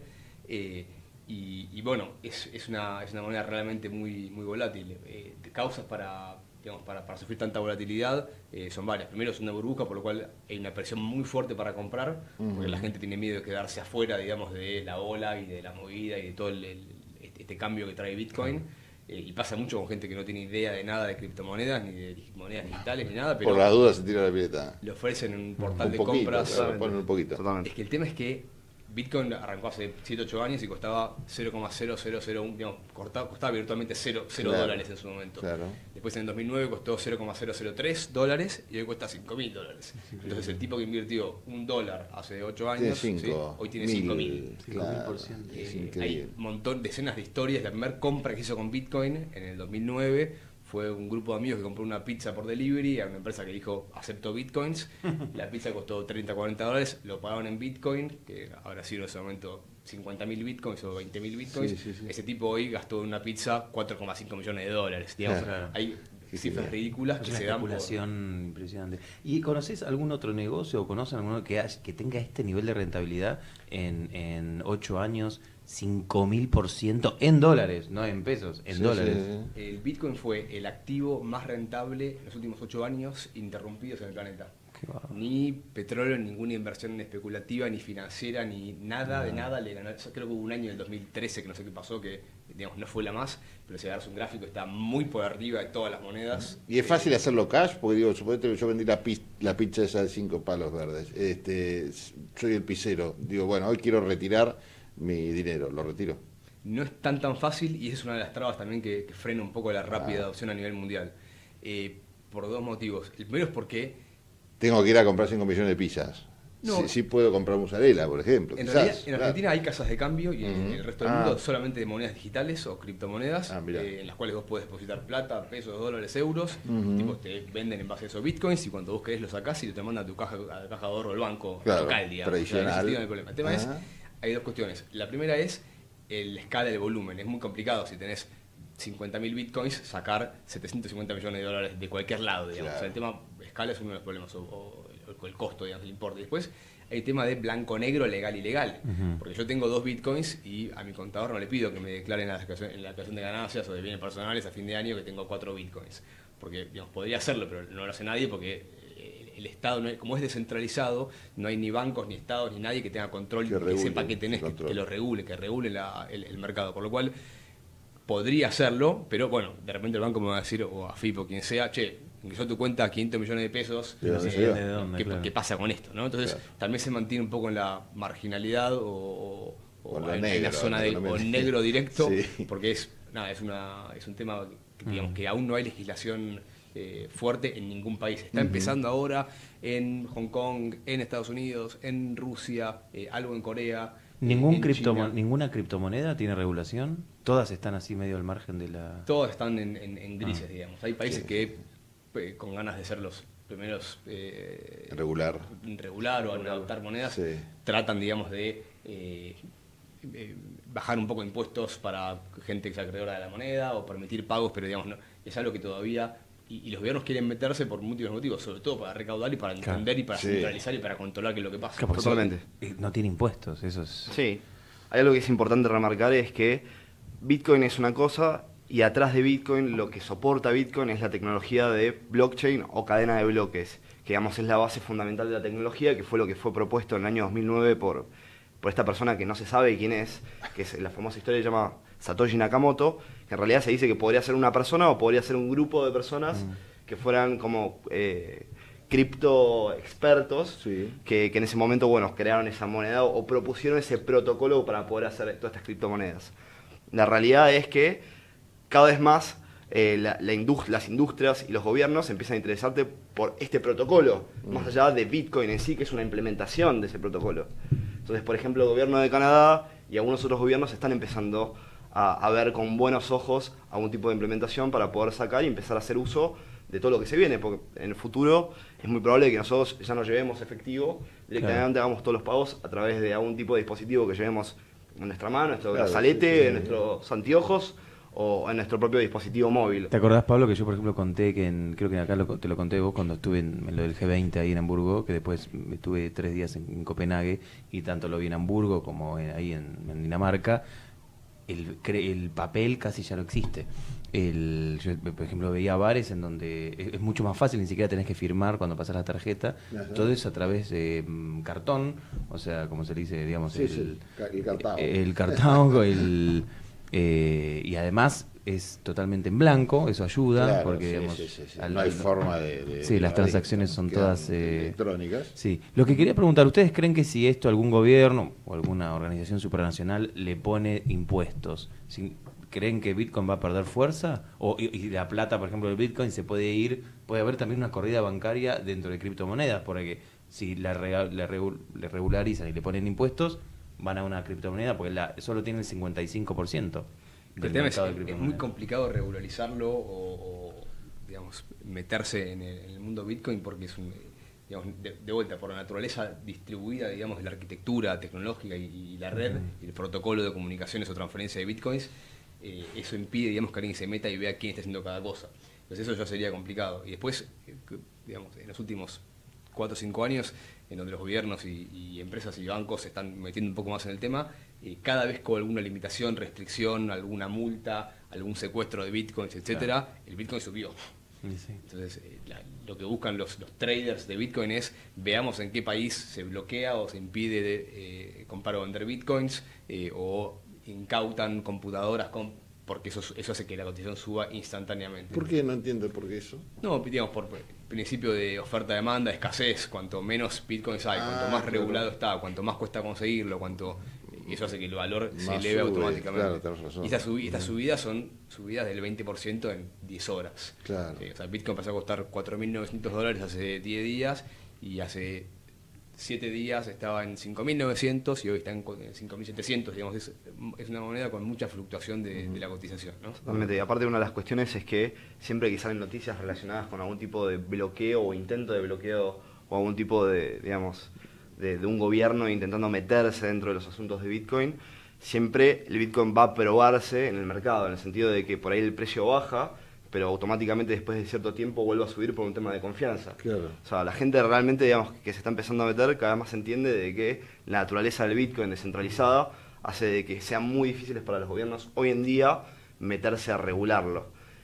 Y bueno, es una moneda realmente muy, muy volátil. Causas para sufrir tanta volatilidad son varias. Primero, es una burbuja, por lo cual hay una presión muy fuerte para comprar, porque la gente tiene miedo de quedarse afuera, digamos, de la ola y de la movida y de todo este cambio que trae Bitcoin. Y pasa mucho con gente que no tiene idea de nada de criptomonedas, ni de monedas digitales, ni nada, pero Por las dudas se tira la pileta. le ofrecen un portal de poquito, compras. claro, ponen un poquito. Totalmente. Es que el tema es que Bitcoin arrancó hace 7-8 años y costaba 0,0001, digamos, costaba virtualmente $0 Claro, en su momento. claro. Después en el 2009 costó $0,003 y hoy cuesta $5.000. Entonces el tipo que invirtió $1 hace 8 años, Tiene ¿sí? 5, Hoy tiene 5.000. Claro, es Hay increíble. un montón, decenas de historias. La primera compra que hizo con Bitcoin en el 2009 fue un grupo de amigos que compró una pizza por delivery a una empresa que dijo acepto Bitcoins. La pizza costó $30-40, lo pagaron en Bitcoin, que habrá sido en ese momento 50.000 Bitcoins o 20.000 Bitcoins. Sí, sí, sí. Ese tipo hoy gastó en una pizza $4,5 millones. Digamos. Claro. Hay cifras ridículas Es que una se dan por... especulación impresionante. ¿Y conoces algún otro negocio o conocen alguno que tenga este nivel de rentabilidad en 8 años, 5.000% en dólares, no en pesos, en dólares? El Bitcoin fue el activo más rentable en los últimos 8 años interrumpidos en el planeta. Ni petróleo, ninguna inversión especulativa, ni financiera, ni nada de nada le ganó. Yo creo que hubo un año en el 2013 que no sé qué pasó, que digamos no fue la más, pero si agarras un gráfico está muy por arriba de todas las monedas. Y es fácil hacerlo cash, porque digo, suponete que yo vendí la pizza esa de 5 palos verdes. Soy el pizzero. Digo, bueno, hoy quiero retirar mi dinero, ¿lo retiro? No es tan fácil, y esa es una de las trabas también que frena un poco la rápida adopción a nivel mundial. Por dos motivos. El primero es porque Tengo que ir a comprar 5 millones de pizzas. No. Sí puedo comprar mozzarella, por ejemplo. En quizás, realidad, en claro. Argentina hay casas de cambio y en el resto del mundo Ah. solamente de monedas digitales o criptomonedas, en las cuales vos podés depositar plata, pesos, dólares, euros. Ujú. Tipo, te venden en base a esos bitcoins y cuando vos querés lo sacás y te mandan a tu caja de ahorro del banco Claro, local, digamos. O sea, en ese tradicional. sentido no hay problema. El tema es, Ajá. hay dos cuestiones. La primera es la escala del volumen. Es muy complicado si tenés 50.000 bitcoins sacar 750 millones de dólares de cualquier lado, digamos. Claro. O sea, el tema escala es uno de los problemas, o el costo, digamos, el importe. Después hay el tema de blanco-negro, legal-ilegal. Ujú. Porque yo tengo 2 bitcoins y a mi contador no le pido que me declaren en la declaración de ganancias o de bienes personales a fin de año que tengo 4 bitcoins. porque digamos, podría hacerlo, pero no lo hace nadie porque el Estado, como es descentralizado, no hay ni bancos, ni estados, ni nadie que tenga control, que sepa que tenés, que lo regule, que regule el mercado. Por lo cual, podría hacerlo, pero bueno, de repente el banco me va a decir, o a FIP o quien sea, che, ingresó tu cuenta 500 millones de pesos, ¿qué pasa con esto? ¿No? Entonces, también se mantiene un poco en la marginalidad o en la zona de negro directo, porque es un tema que, digamos, que aún no hay legislación fuerte en ningún país. Está empezando ahora en Hong Kong, en Estados Unidos, en Rusia, algo en Corea. ¿Ninguna criptomoneda tiene regulación? ¿Todas están así medio al margen de la...? Todas están en grises, digamos. Hay países que, con ganas de ser los primeros... regular o adoptar monedas, tratan, digamos, de bajar un poco impuestos para gente que sea acreedora de la moneda o permitir pagos, pero digamos, no, es algo que todavía... Y los gobiernos quieren meterse por múltiples motivos, sobre todo para recaudar y para entender y para centralizar y para controlar qué es lo que pasa. Totalmente. No tiene impuestos, eso es... Sí. Hay algo que es importante remarcar, es que Bitcoin es una cosa y atrás de Bitcoin lo que soporta Bitcoin es la tecnología de blockchain o cadena de bloques, que digamos es la base fundamental de la tecnología, que fue lo que fue propuesto en el año 2009 por esta persona que no se sabe quién es, que es la famosa historia que se llama Satoshi Nakamoto, que en realidad se dice que podría ser una persona o podría ser un grupo de personas que fueran como cripto expertos, que en ese momento, bueno, crearon esa moneda o propusieron ese protocolo para poder hacer todas estas criptomonedas. La realidad es que cada vez más las industrias y los gobiernos empiezan a interesarse por este protocolo, más allá de Bitcoin en sí, que es una implementación de ese protocolo. Entonces, por ejemplo, el gobierno de Canadá y algunos otros gobiernos están empezando a ver con buenos ojos algún tipo de implementación para poder sacar y empezar a hacer uso de todo lo que se viene, porque en el futuro es muy probable que nosotros ya nos llevemos efectivo, directamente hagamos todos los pagos a través de algún tipo de dispositivo que llevemos en nuestra mano, en nuestro brazalete, en nuestros anteojos o en nuestro propio dispositivo móvil. ¿Te acordás, Pablo, que yo, por ejemplo, conté que creo que acá te lo conté vos cuando estuve en lo del G20 ahí en Hamburgo, que después estuve 3 días en Copenhague y tanto lo vi en Hamburgo como ahí en Dinamarca, el papel casi ya no existe. Yo, por ejemplo, veía bares en donde es mucho más fácil, ni siquiera tenés que firmar cuando pasas la tarjeta. Todo es a través de cartón, o sea, como se le dice, digamos, el cartón. Y además es totalmente en blanco, eso ayuda, porque digamos, no hay forma de las transacciones son todas electrónicas. Sí. Lo que quería preguntar, ¿ustedes creen que si esto algún gobierno o alguna organización supranacional le pone impuestos, creen que Bitcoin va a perder fuerza? Y la plata, por ejemplo, del Bitcoin se puede haber también una corrida bancaria dentro de criptomonedas, porque si le regularizan y le ponen impuestos, van a una criptomoneda, porque solo tiene el 55%. El tema es muy complicado regularizarlo o digamos, meterse en el mundo Bitcoin, porque es digamos, de vuelta, por la naturaleza distribuida, digamos, de la arquitectura tecnológica y la red y el protocolo de comunicaciones o transferencia de Bitcoins, eso impide, digamos, que alguien se meta y vea quién está haciendo cada cosa. Entonces eso ya sería complicado. Y después, digamos, en los últimos 4 o 5 años, en donde los gobiernos y empresas y bancos se están metiendo un poco más en el tema, cada vez con alguna limitación, restricción, alguna multa, algún secuestro de bitcoins, etcétera, el bitcoin subió. Entonces, lo que buscan los traders de bitcoin es veamos en qué país se bloquea o se impide comprar o vender bitcoins, o incautan computadoras porque eso hace que la cotización suba instantáneamente. ¿Por qué? No entiendo por qué eso. No, digamos, por principio de oferta-demanda, escasez. Cuanto menos bitcoins hay, cuanto más regulado está, cuanto más cuesta conseguirlo, eso hace que el valor se eleve automáticamente. Claro, razón. Y estas subidas son subidas del 20% en 10 horas. Claro. O sea, Bitcoin pasó a costar $4.900 hace 10 días y hace 7 días estaba en 5.900 y hoy está en 5.700, digamos, es una moneda con mucha fluctuación de la cotización, ¿no? Totalmente, y aparte una de las cuestiones es que siempre que salen noticias relacionadas con algún tipo de bloqueo o intento de bloqueo o algún tipo de, digamos, de un gobierno intentando meterse dentro de los asuntos de Bitcoin, siempre el Bitcoin va a probarse en el mercado, en el sentido de que por ahí el precio baja, pero automáticamente después de cierto tiempo vuelve a subir por un tema de confianza. Claro. O sea, la gente realmente, digamos, que se está empezando a meter, cada vez más entiende de que la naturaleza del Bitcoin descentralizada hace de que sean muy difíciles para los gobiernos hoy en día meterse a regularlo.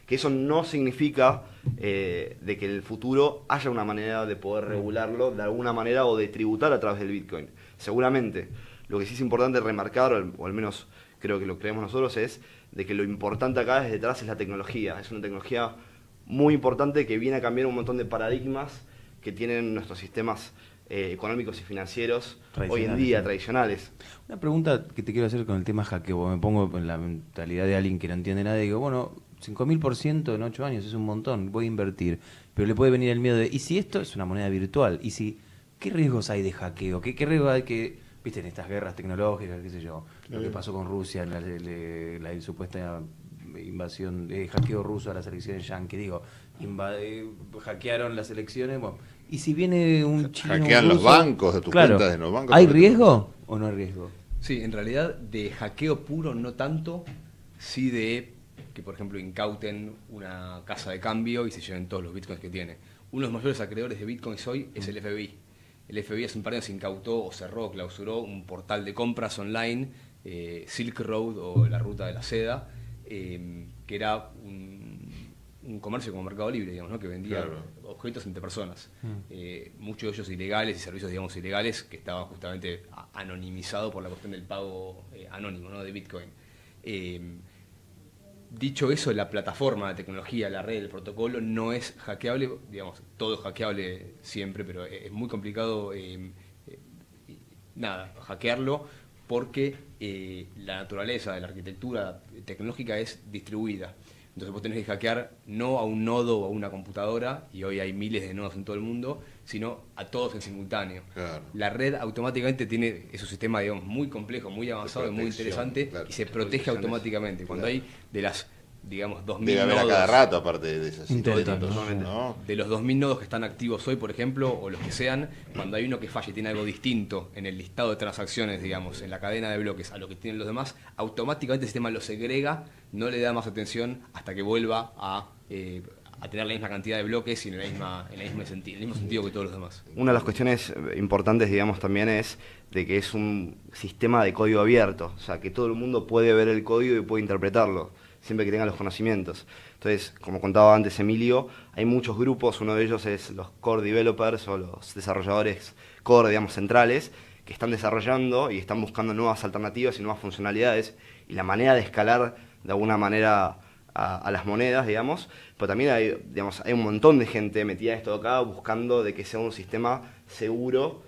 Que eso no significa de que en el futuro haya una manera de poder regularlo de alguna manera o de tributar a través del Bitcoin. Seguramente. Lo que sí es importante remarcar, o al menos creo que lo creemos nosotros, es de que lo importante acá es detrás es la tecnología. Es una tecnología muy importante que viene a cambiar un montón de paradigmas que tienen nuestros sistemas económicos y financieros hoy en día, tradicionales. Una pregunta que te quiero hacer con el tema hackeo. Me pongo en la mentalidad de alguien que no entiende nada y digo, bueno, 5.000% en 8 años es un montón, voy a invertir. Pero le puede venir el miedo de, ¿y si esto es una moneda virtual? ¿Y si qué riesgos hay de hackeo? ¿Qué riesgos hay que, viste, en estas guerras tecnológicas, qué sé yo, lo que pasó con Rusia, en la supuesta invasión, hackeo ruso a las elecciones yanqui, digo, hackearon las elecciones, bueno, y si viene un chino, hackean un los ruso, bancos de tus claro, cuentas de los bancos. ¿hay riesgo o no hay riesgo? Sí, en realidad de hackeo puro no tanto, sí de que por ejemplo incauten una casa de cambio y se lleven todos los bitcoins que tiene. Uno de los mayores acreedores de bitcoins hoy es el FBI. El FBI hace un par de años incautó o cerró, clausuró un portal de compras online, Silk Road o la ruta de la seda, que era un comercio como Mercado Libre, digamos, ¿no? Que vendía objetos entre personas. Muchos de ellos ilegales y servicios, digamos, ilegales, que estaban justamente anonimizados por la cuestión del pago anónimo, ¿no? De Bitcoin. Dicho eso, la plataforma, la tecnología, la red, el protocolo no es hackeable, digamos, todo es hackeable siempre, pero es muy complicado hackearlo porque la naturaleza de la arquitectura tecnológica es distribuida. Entonces vos tenés que hackear no a un nodo o a una computadora, y hoy hay miles de nodos en todo el mundo, sino a todos en simultáneo. Claro. La red automáticamente es un sistema, digamos, muy complejo, muy avanzado y muy interesante, y se protege automáticamente. Cuando hay de las, digamos, 2.000 Debe haber nodos... a cada rato, aparte de esas ¿no? De los 2.000 nodos que están activos hoy, por ejemplo, o los que sean, cuando hay uno que falla y tiene algo distinto en el listado de transacciones, digamos, en la cadena de bloques a lo que tienen los demás, automáticamente el sistema lo segrega, no le da más atención hasta que vuelva a tener la misma cantidad de bloques y en el mismo sentido que todos los demás. Una de las cuestiones importantes, digamos, también es de que es un sistema de código abierto, o sea, que todo el mundo puede ver el código y puede interpretarlo, siempre que tenga los conocimientos. Entonces, como contaba antes Emilio, hay muchos grupos, uno de ellos es los core developers o los desarrolladores core, digamos, centrales, que están desarrollando y están buscando nuevas alternativas y nuevas funcionalidades, y la manera de escalar de alguna manera a las monedas, digamos, pero también hay un montón de gente metida en esto acá buscando de que sea un sistema seguro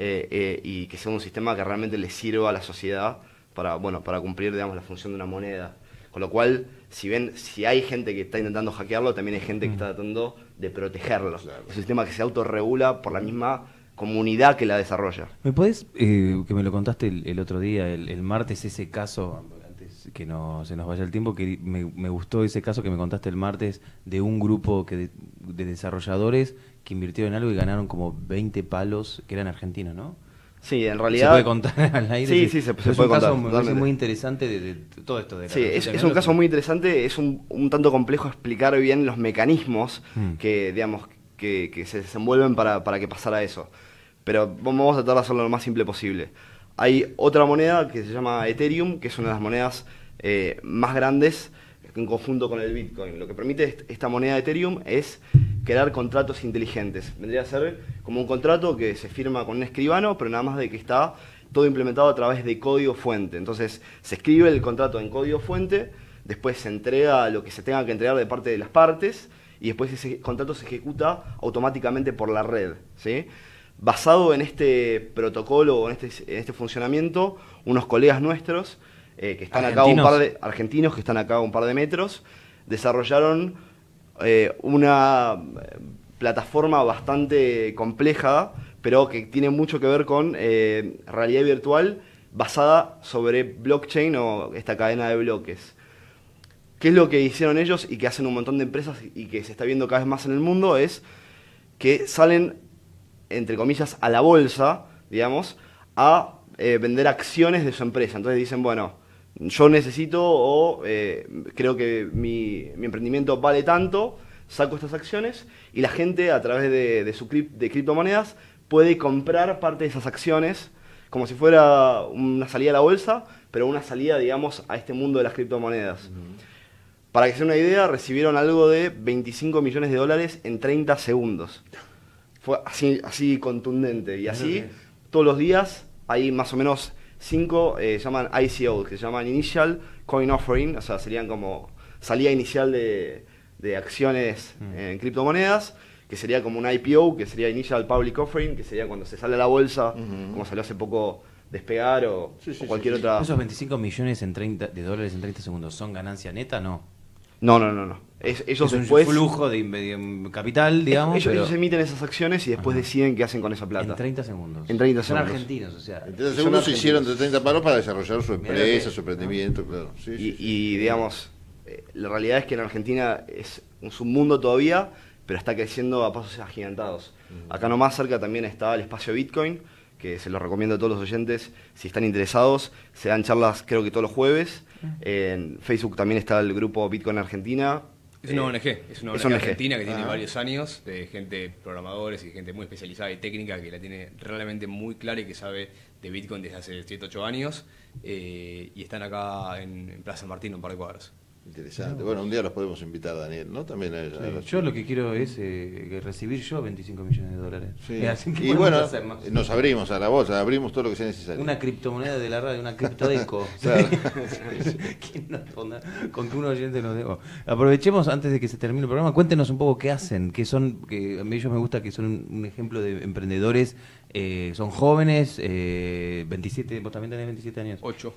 y que sea un sistema que realmente le sirva a la sociedad para cumplir, digamos, la función de una moneda. Con lo cual, si hay gente que está intentando hackearlo, también hay gente que está tratando de protegerlo. Claro. Es un sistema que se autorregula por la misma comunidad que la desarrolla. ¿Me podés, que me lo contaste el otro día, el martes, ese caso, antes que no se nos vaya el tiempo, que me gustó ese caso que me contaste el martes de un grupo de desarrolladores que invirtieron en algo y ganaron como 20 palos, que eran argentinos, ¿no? Sí, en realidad... ¿Se puede contar al aire? Sí, se puede contar. Me parece muy interesante de todo esto. De la es un caso muy interesante, es un tanto complejo explicar bien los mecanismos que, digamos, que se desenvuelven para que pasara eso. Pero vamos a tratar de hacerlo lo más simple posible. Hay otra moneda que se llama Ethereum, que es una de las monedas más grandes en conjunto con el Bitcoin. Lo que permite esta moneda de Ethereum es crear contratos inteligentes. Vendría a ser como un contrato que se firma con un escribano, pero nada más de que está todo implementado a través de código fuente. Entonces se escribe el contrato en código fuente, después se entrega lo que se tenga que entregar de parte de las partes, y después ese contrato se ejecuta automáticamente por la red, ¿sí? Basado en este protocolo o en este funcionamiento, unos colegas nuestros que están acá argentinos que están acá a un par de metros, desarrollaron una plataforma bastante compleja, pero que tiene mucho que ver con realidad virtual basada sobre blockchain o esta cadena de bloques. ¿Qué es lo que hicieron ellos y que hacen un montón de empresas y que se está viendo cada vez más en el mundo? Es que salen, entre comillas, a la bolsa, digamos, a vender acciones de su empresa. Entonces dicen, bueno, yo necesito o creo que mi emprendimiento vale tanto, saco estas acciones y la gente a través de criptomonedas puede comprar parte de esas acciones como si fuera una salida a la bolsa, pero una salida, digamos, a este mundo de las criptomonedas. Para que se den una idea, recibieron algo de $25 millones en 30 segundos. Fue así contundente. Y así, todos los días, hay más o menos 5, llaman ICOs, que se llaman Initial Coin Offering, o sea, serían como salida inicial de acciones en criptomonedas, que sería como un IPO, que sería Initial Public Offering, que sería cuando se sale a la bolsa, como salió hace poco Despegar o cualquier otra... ¿Esos 25 millones de dólares en 30 segundos son ganancia neta? No. No. Ellos después... un flujo de capital, digamos. Ellos emiten esas acciones y después deciden qué hacen con esa plata. En 30 segundos. En 30 Son segundos. argentinos, o sea. En 30 segundos se hicieron de 30 palos para desarrollar su empresa, su emprendimiento, claro. Y digamos, la realidad es que en Argentina es un submundo todavía, pero está creciendo a pasos agigantados. Acá nomás cerca también está el espacio Bitcoin, que se los recomiendo a todos los oyentes si están interesados. Se dan charlas creo que todos los jueves. En Facebook también está el grupo Bitcoin Argentina. Es una ONG, es una ONG argentina que tiene varios años, de gente, programadores y gente muy especializada y técnica que la tiene realmente muy clara y que sabe de Bitcoin desde hace 7, 8 años. Y están acá en Plaza San Martín, un par de cuadras. Interesante. Bueno, un día los podemos invitar, Daniel, ¿no? También a yo lo que quiero es recibir yo 25 millones de dólares. Sí. Así que y bueno, más. Nos abrimos a la bolsa, abrimos todo lo que sea necesario. Una criptomoneda de la radio, una criptodeco. Claro. Con que un oyente nos dé. Aprovechemos antes de que se termine el programa, cuéntenos un poco qué hacen, que a mí ellos me gusta que son un ejemplo de emprendedores. Son jóvenes, 27, vos también tenés 27 años.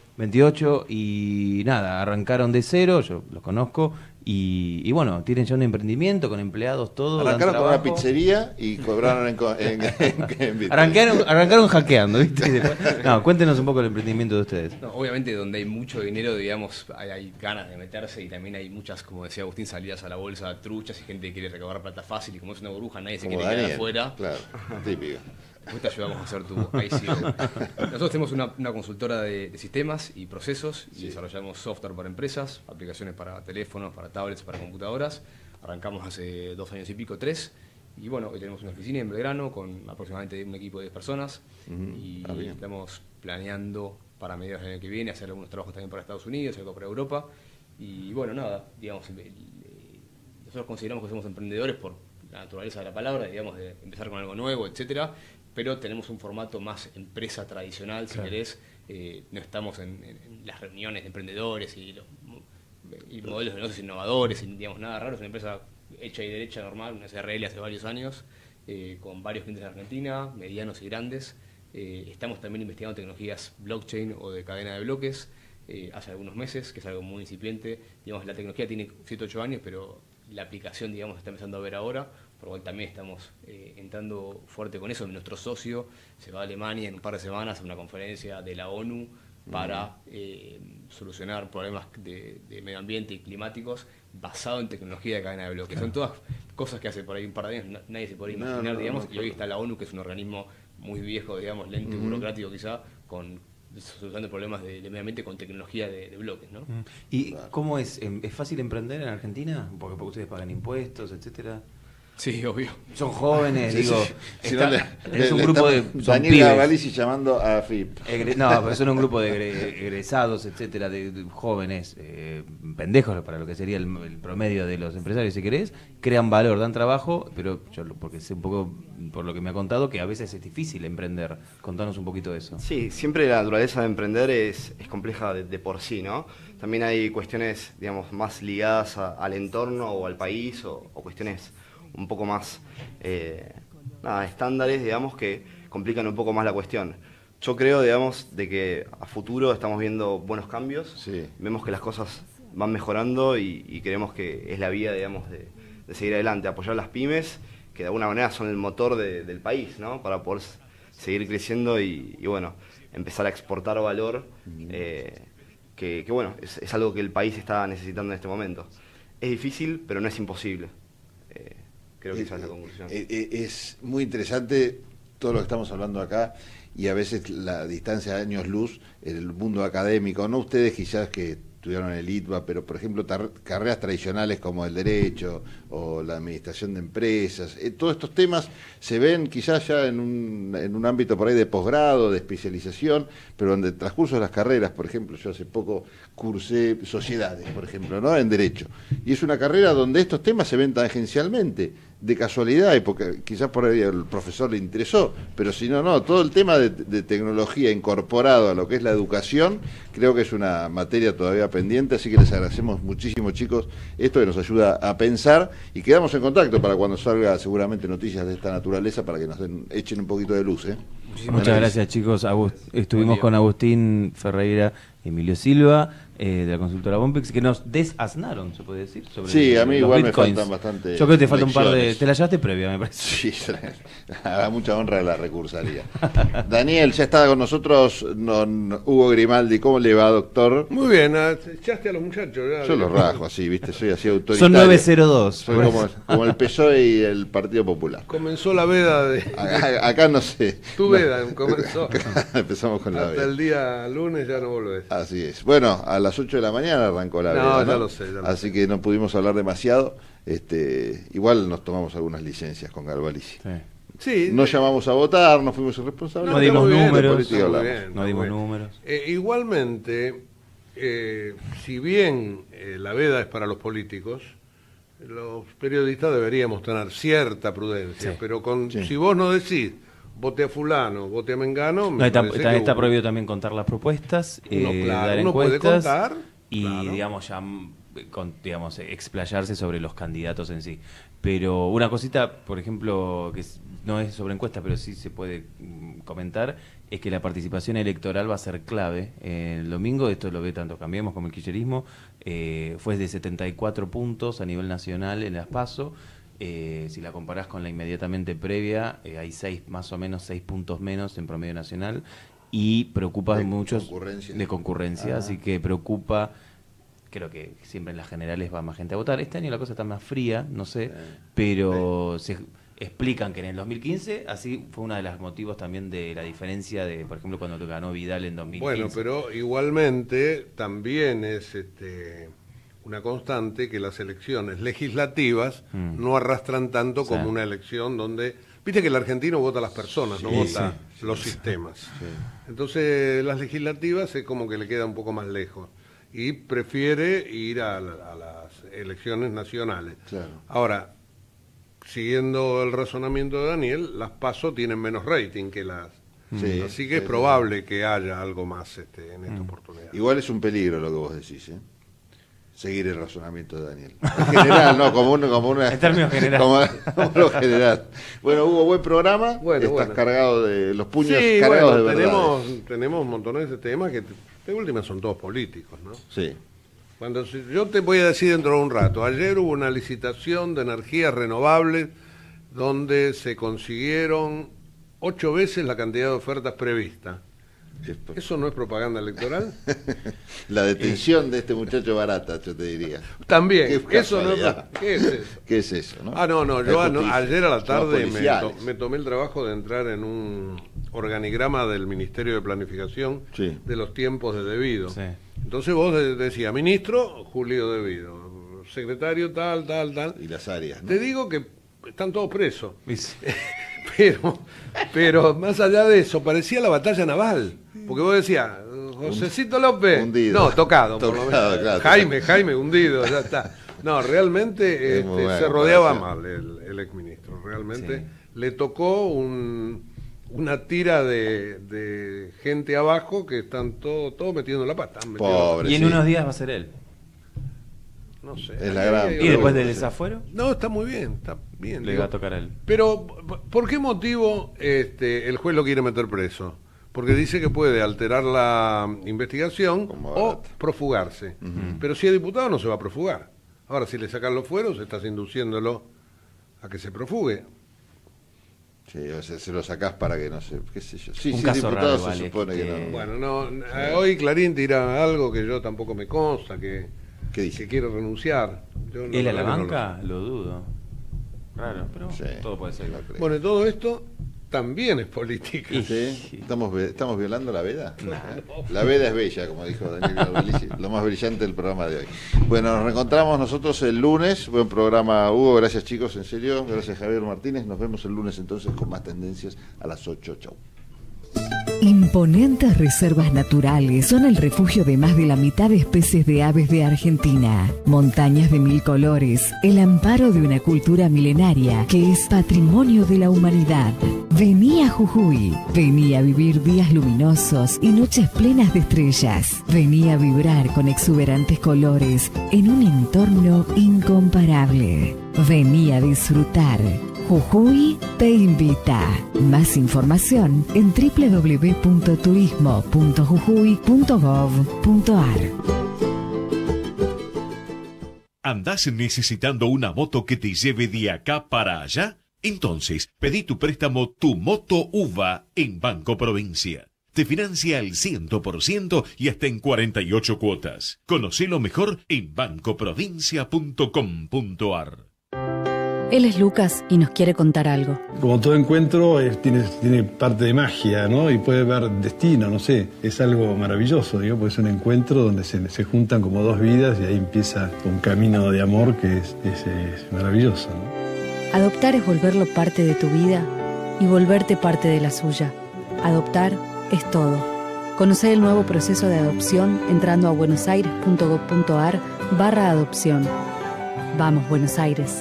28 y nada, arrancaron de cero, yo los conozco y bueno, tienen ya un emprendimiento con empleados, todo. Arrancaron con una pizzería y cobraron en Bitcoin. Arrancaron hackeando, ¿viste? Después, cuéntenos un poco el emprendimiento de ustedes. No, obviamente donde hay mucho dinero, digamos, hay ganas de meterse y también hay muchas, como decía Agustín, salidas a la bolsa, truchas y gente que quiere recaudar plata fácil y como es una burbuja nadie se quiere quedar afuera. Claro, típico. Después te ayudamos a hacer tu ICO. Nosotros tenemos una consultora de sistemas y procesos y desarrollamos software para empresas, aplicaciones para teléfonos, para tablets, para computadoras. Arrancamos hace 2 años y pico, 3. Y bueno, hoy tenemos una oficina en Belgrano con aproximadamente un equipo de 10 personas. Y estamos planeando para mediados del año que viene hacer algunos trabajos también para Estados Unidos, algo para Europa. Y bueno, nada, digamos, nosotros consideramos que somos emprendedores por la naturaleza de la palabra, digamos, de empezar con algo nuevo, etcétera. Pero tenemos un formato más empresa tradicional, si querés. No estamos en las reuniones de emprendedores y modelos de negocios innovadores, y digamos, nada raro. Es una empresa hecha y derecha normal, una SRL hace varios años, con varios clientes de Argentina, medianos y grandes. Estamos también investigando tecnologías blockchain o de cadena de bloques hace algunos meses, que es algo muy incipiente. Digamos, la tecnología tiene 7, 8 años, pero la aplicación, digamos, está empezando a ver ahora. Por lo cual también estamos entrando fuerte con eso. Nuestro socio se va a Alemania en un par de semanas a una conferencia de la ONU para solucionar problemas de medio ambiente y climáticos basado en tecnología de cadena de bloques. Son todas cosas que hace por ahí un par de años nadie se podría imaginar, digamos, y hoy está la ONU, que es un organismo muy viejo, digamos, lento y burocrático quizá, solucionando problemas de medio ambiente con tecnología de bloques, ¿no? ¿Y cómo es? ¿Es fácil emprender en Argentina? Porque ustedes pagan impuestos, etcétera. Sí, obvio. Son jóvenes, es un grupo de... Daniel Gavalici llamando a FIP. Pero son un grupo de egresados, etcétera, de jóvenes, pendejos para lo que sería el promedio de los empresarios, si querés, crean valor, dan trabajo, pero yo, porque sé un poco, por lo que me ha contado, que a veces es difícil emprender. Contanos un poquito de eso. Sí, siempre la naturaleza de emprender es compleja de por sí, ¿no? También hay cuestiones, digamos, más ligadas al entorno o al país, o cuestiones un poco más estándares, digamos, que complican un poco más la cuestión. Yo creo, digamos, de que a futuro estamos viendo buenos cambios, vemos que las cosas van mejorando y creemos que es la vía, digamos, de seguir adelante, apoyar las pymes, que de alguna manera son el motor del país, ¿no? Para poder seguir creciendo y bueno, empezar a exportar valor, que bueno, es algo que el país está necesitando en este momento. Es difícil, pero no es imposible. Creo que esa es la conclusión. Es muy interesante todo lo que estamos hablando acá y a veces la distancia de años luz en el mundo académico, no ustedes quizás que estudiaron en el ITBA, pero por ejemplo carreras tradicionales como el derecho o la administración de empresas, todos estos temas se ven quizás ya en un ámbito por ahí de posgrado, de especialización, pero en el transcurso de las carreras, por ejemplo, yo hace poco cursé sociedades, por ejemplo, ¿no? En derecho, y es una carrera donde estos temas se ven tangencialmente, de casualidad, y porque quizás por ahí el profesor le interesó, pero si no, no, todo el tema de tecnología incorporado a lo que es la educación, creo que es una materia todavía pendiente, así que les agradecemos muchísimo, chicos, esto que nos ayuda a pensar, y quedamos en contacto para cuando salga seguramente noticias de esta naturaleza, para que nos echen un poquito de luz. Muchas gracias, chicos. Estuvimos con Agustín Ferreira, Emilio Silva, de la consultora Bompex, que nos desasnaron, se puede decir. Sobre sí, a mí igual Bitcoins. Me faltan bastante. Yo creo que te falta un par de. Te la llevaste previa, me parece. Sí, a mucha honra de la recursaría. Daniel, ya está con nosotros Hugo Grimaldi. ¿Cómo le va, doctor? Muy bien, echaste a los muchachos. Yo los rajo así, ¿viste? Soy así autoritario. Son 902. Soy como el PSOE y el Partido Popular. Comenzó la veda de. Acá no sé. Tu veda comenzó. Empezamos con la veda. Hasta el día lunes ya no volvés. Así es. Bueno, a las 8 de la mañana arrancó la veda. No, ya lo sé. Así que no pudimos hablar demasiado. Igual nos tomamos algunas licencias con Galvalici. Sí. No llamamos a votar, no fuimos irresponsables. No dimos números. No dimos números. Igualmente, si bien la veda es para los políticos, los periodistas deberíamos tener cierta prudencia, Sí. pero si vos no decís vote a fulano, vote a mengano, está prohibido también contar las propuestas, dar uno puede encuestas contar y claro. digamos explayarse sobre los candidatos en sí. Pero una cosita, por ejemplo, que no es sobre encuestas, pero sí se puede comentar, es que la participación electoral va a ser clave. El domingo, esto lo ve tanto Cambiemos como el kirchnerismo, fue de 74 puntos a nivel nacional en las PASO. Si la comparás con la inmediatamente previa, hay más o menos 6 puntos menos en promedio nacional, y preocupa mucho de concurrencia, así que preocupa. Creo que siempre en las generales va más gente a votar. Este año la cosa está más fría, no sé, pero se explican que en el 2015 así fue uno de los motivos también de la diferencia de, por ejemplo, cuando ganó Vidal en 2015. Bueno, pero igualmente también es una constante que las elecciones legislativas no arrastran tanto como una elección donde... Viste que el argentino vota a las personas, no vota los sistemas. Sí. Entonces las legislativas es como que le queda un poco más lejos y prefiere ir a las elecciones nacionales. Claro. Ahora, siguiendo el razonamiento de Daniel, las PASO tienen menos rating que las... Sí, así que es probable que haya algo más en esta oportunidad. Igual es un peligro lo que vos decís, seguir el razonamiento de Daniel. En general, no, como una... En términos general. Como lo general. Bueno, Hugo, buen programa. Estás cargado de los puños cargados de verdad. Tenemos montones de temas que de última son todos políticos, ¿no? Sí. Yo te voy a decir dentro de un rato, ayer hubo una licitación de energías renovables donde se consiguieron 8 veces la cantidad de ofertas prevista. ¿Eso no es propaganda electoral? La detención de este muchacho barata, yo te diría. También, eso no es... ¿Qué es eso? ¿Qué es eso? ¿No? Yo ayer a la tarde me tomé el trabajo de entrar en un organigrama del Ministerio de Planificación de los tiempos de Debido. Sí. Entonces vos decías, ministro Julio Debido, secretario tal. Y las áreas, ¿no? Te digo que están todos presos. Pero más allá de eso, parecía la batalla naval. Porque vos decías, Josecito López, hundido. No, tocado por lo menos. Claro, Jaime hundido, ya está. No, realmente se rodeaba mal el exministro. Realmente le tocó una tira de gente abajo que están todos metiendo la pata. Pobre, y en unos días va a ser él. No sé. Es la gran ¿Y después del desafuero? No, está muy bien, Le va a tocar a él. Pero, ¿por qué motivo el juez lo quiere meter preso? Porque dice que puede alterar la investigación o profugarse. Pero si es diputado no se va a profugar. Ahora, si le sacan los fueros, estás induciéndolo a que se profugue. Sí, o sea, se lo sacás para que no se... qué sé yo. Un caso raro, se supone que no. Bueno, hoy Clarín dirá algo que yo tampoco me consta, que quiere renunciar. ¿Él a la banca? Lo dudo. Raro, pero todo puede ser. Bueno, todo esto también es política. ¿Sí? ¿Estamos violando la veda? La veda es bella, como dijo Daniel Bellisi, lo más brillante del programa de hoy. Bueno, nos reencontramos nosotros el lunes. Buen programa, Hugo. Gracias, chicos, en serio. Gracias, Javier Martínez. Nos vemos el lunes entonces con más tendencias a las 8. Chau. Imponentes reservas naturales son el refugio de más de la mitad de especies de aves de Argentina. Montañas de 1000 colores, el amparo de una cultura milenaria que es patrimonio de la humanidad. Vení a Jujuy, vení a vivir días luminosos y noches plenas de estrellas. Vení a vibrar con exuberantes colores en un entorno incomparable. Vení a disfrutar. Jujuy te invita. Más información en www.turismo.jujuy.gov.ar. ¿Andás necesitando una moto que te lleve de acá para allá? Entonces, pedí tu préstamo Tu Moto UVA en Banco Provincia. Te financia al 100% y hasta en 48 cuotas. Conocelo mejor en bancoprovincia.com.ar. Él es Lucas y nos quiere contar algo. Como todo encuentro tiene parte de magia, ¿no? Y puede haber destino, no sé. Es algo maravilloso, digo, porque es un encuentro donde se juntan como dos vidas y ahí empieza un camino de amor que es maravilloso, ¿no? Adoptar es volverlo parte de tu vida y volverte parte de la suya. Adoptar es todo. Conoce el nuevo proceso de adopción entrando a buenosaires.gov.ar/adopción. Vamos, Buenos Aires.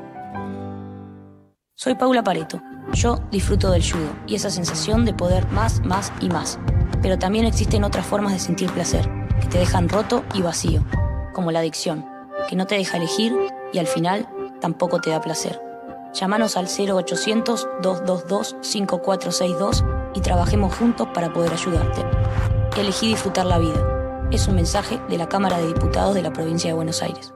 Soy Paula Pareto. Yo disfruto del judo y esa sensación de poder más y más. Pero también existen otras formas de sentir placer, que te dejan roto y vacío, como la adicción, que no te deja elegir y al final tampoco te da placer. Llámanos al 0800-222-5462 y trabajemos juntos para poder ayudarte. Elegí disfrutar la vida. Es un mensaje de la Cámara de Diputados de la Provincia de Buenos Aires.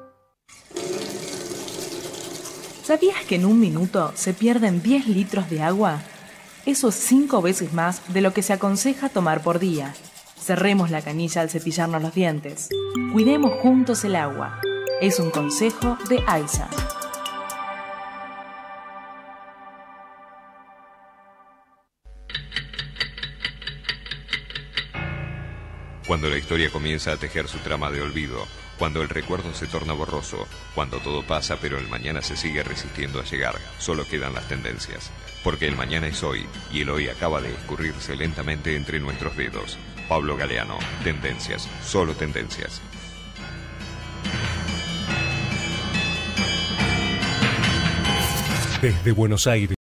¿Sabías que en un minuto se pierden 10 litros de agua? Eso es 5 veces más de lo que se aconseja tomar por día. Cerremos la canilla al cepillarnos los dientes. Cuidemos juntos el agua. Es un consejo de AISA. Cuando la historia comienza a tejer su trama de olvido, cuando el recuerdo se torna borroso, cuando todo pasa pero el mañana se sigue resistiendo a llegar, solo quedan las tendencias. Porque el mañana es hoy y el hoy acaba de escurrirse lentamente entre nuestros dedos. Pablo Galeano, Tendencias, solo tendencias. Desde Buenos Aires.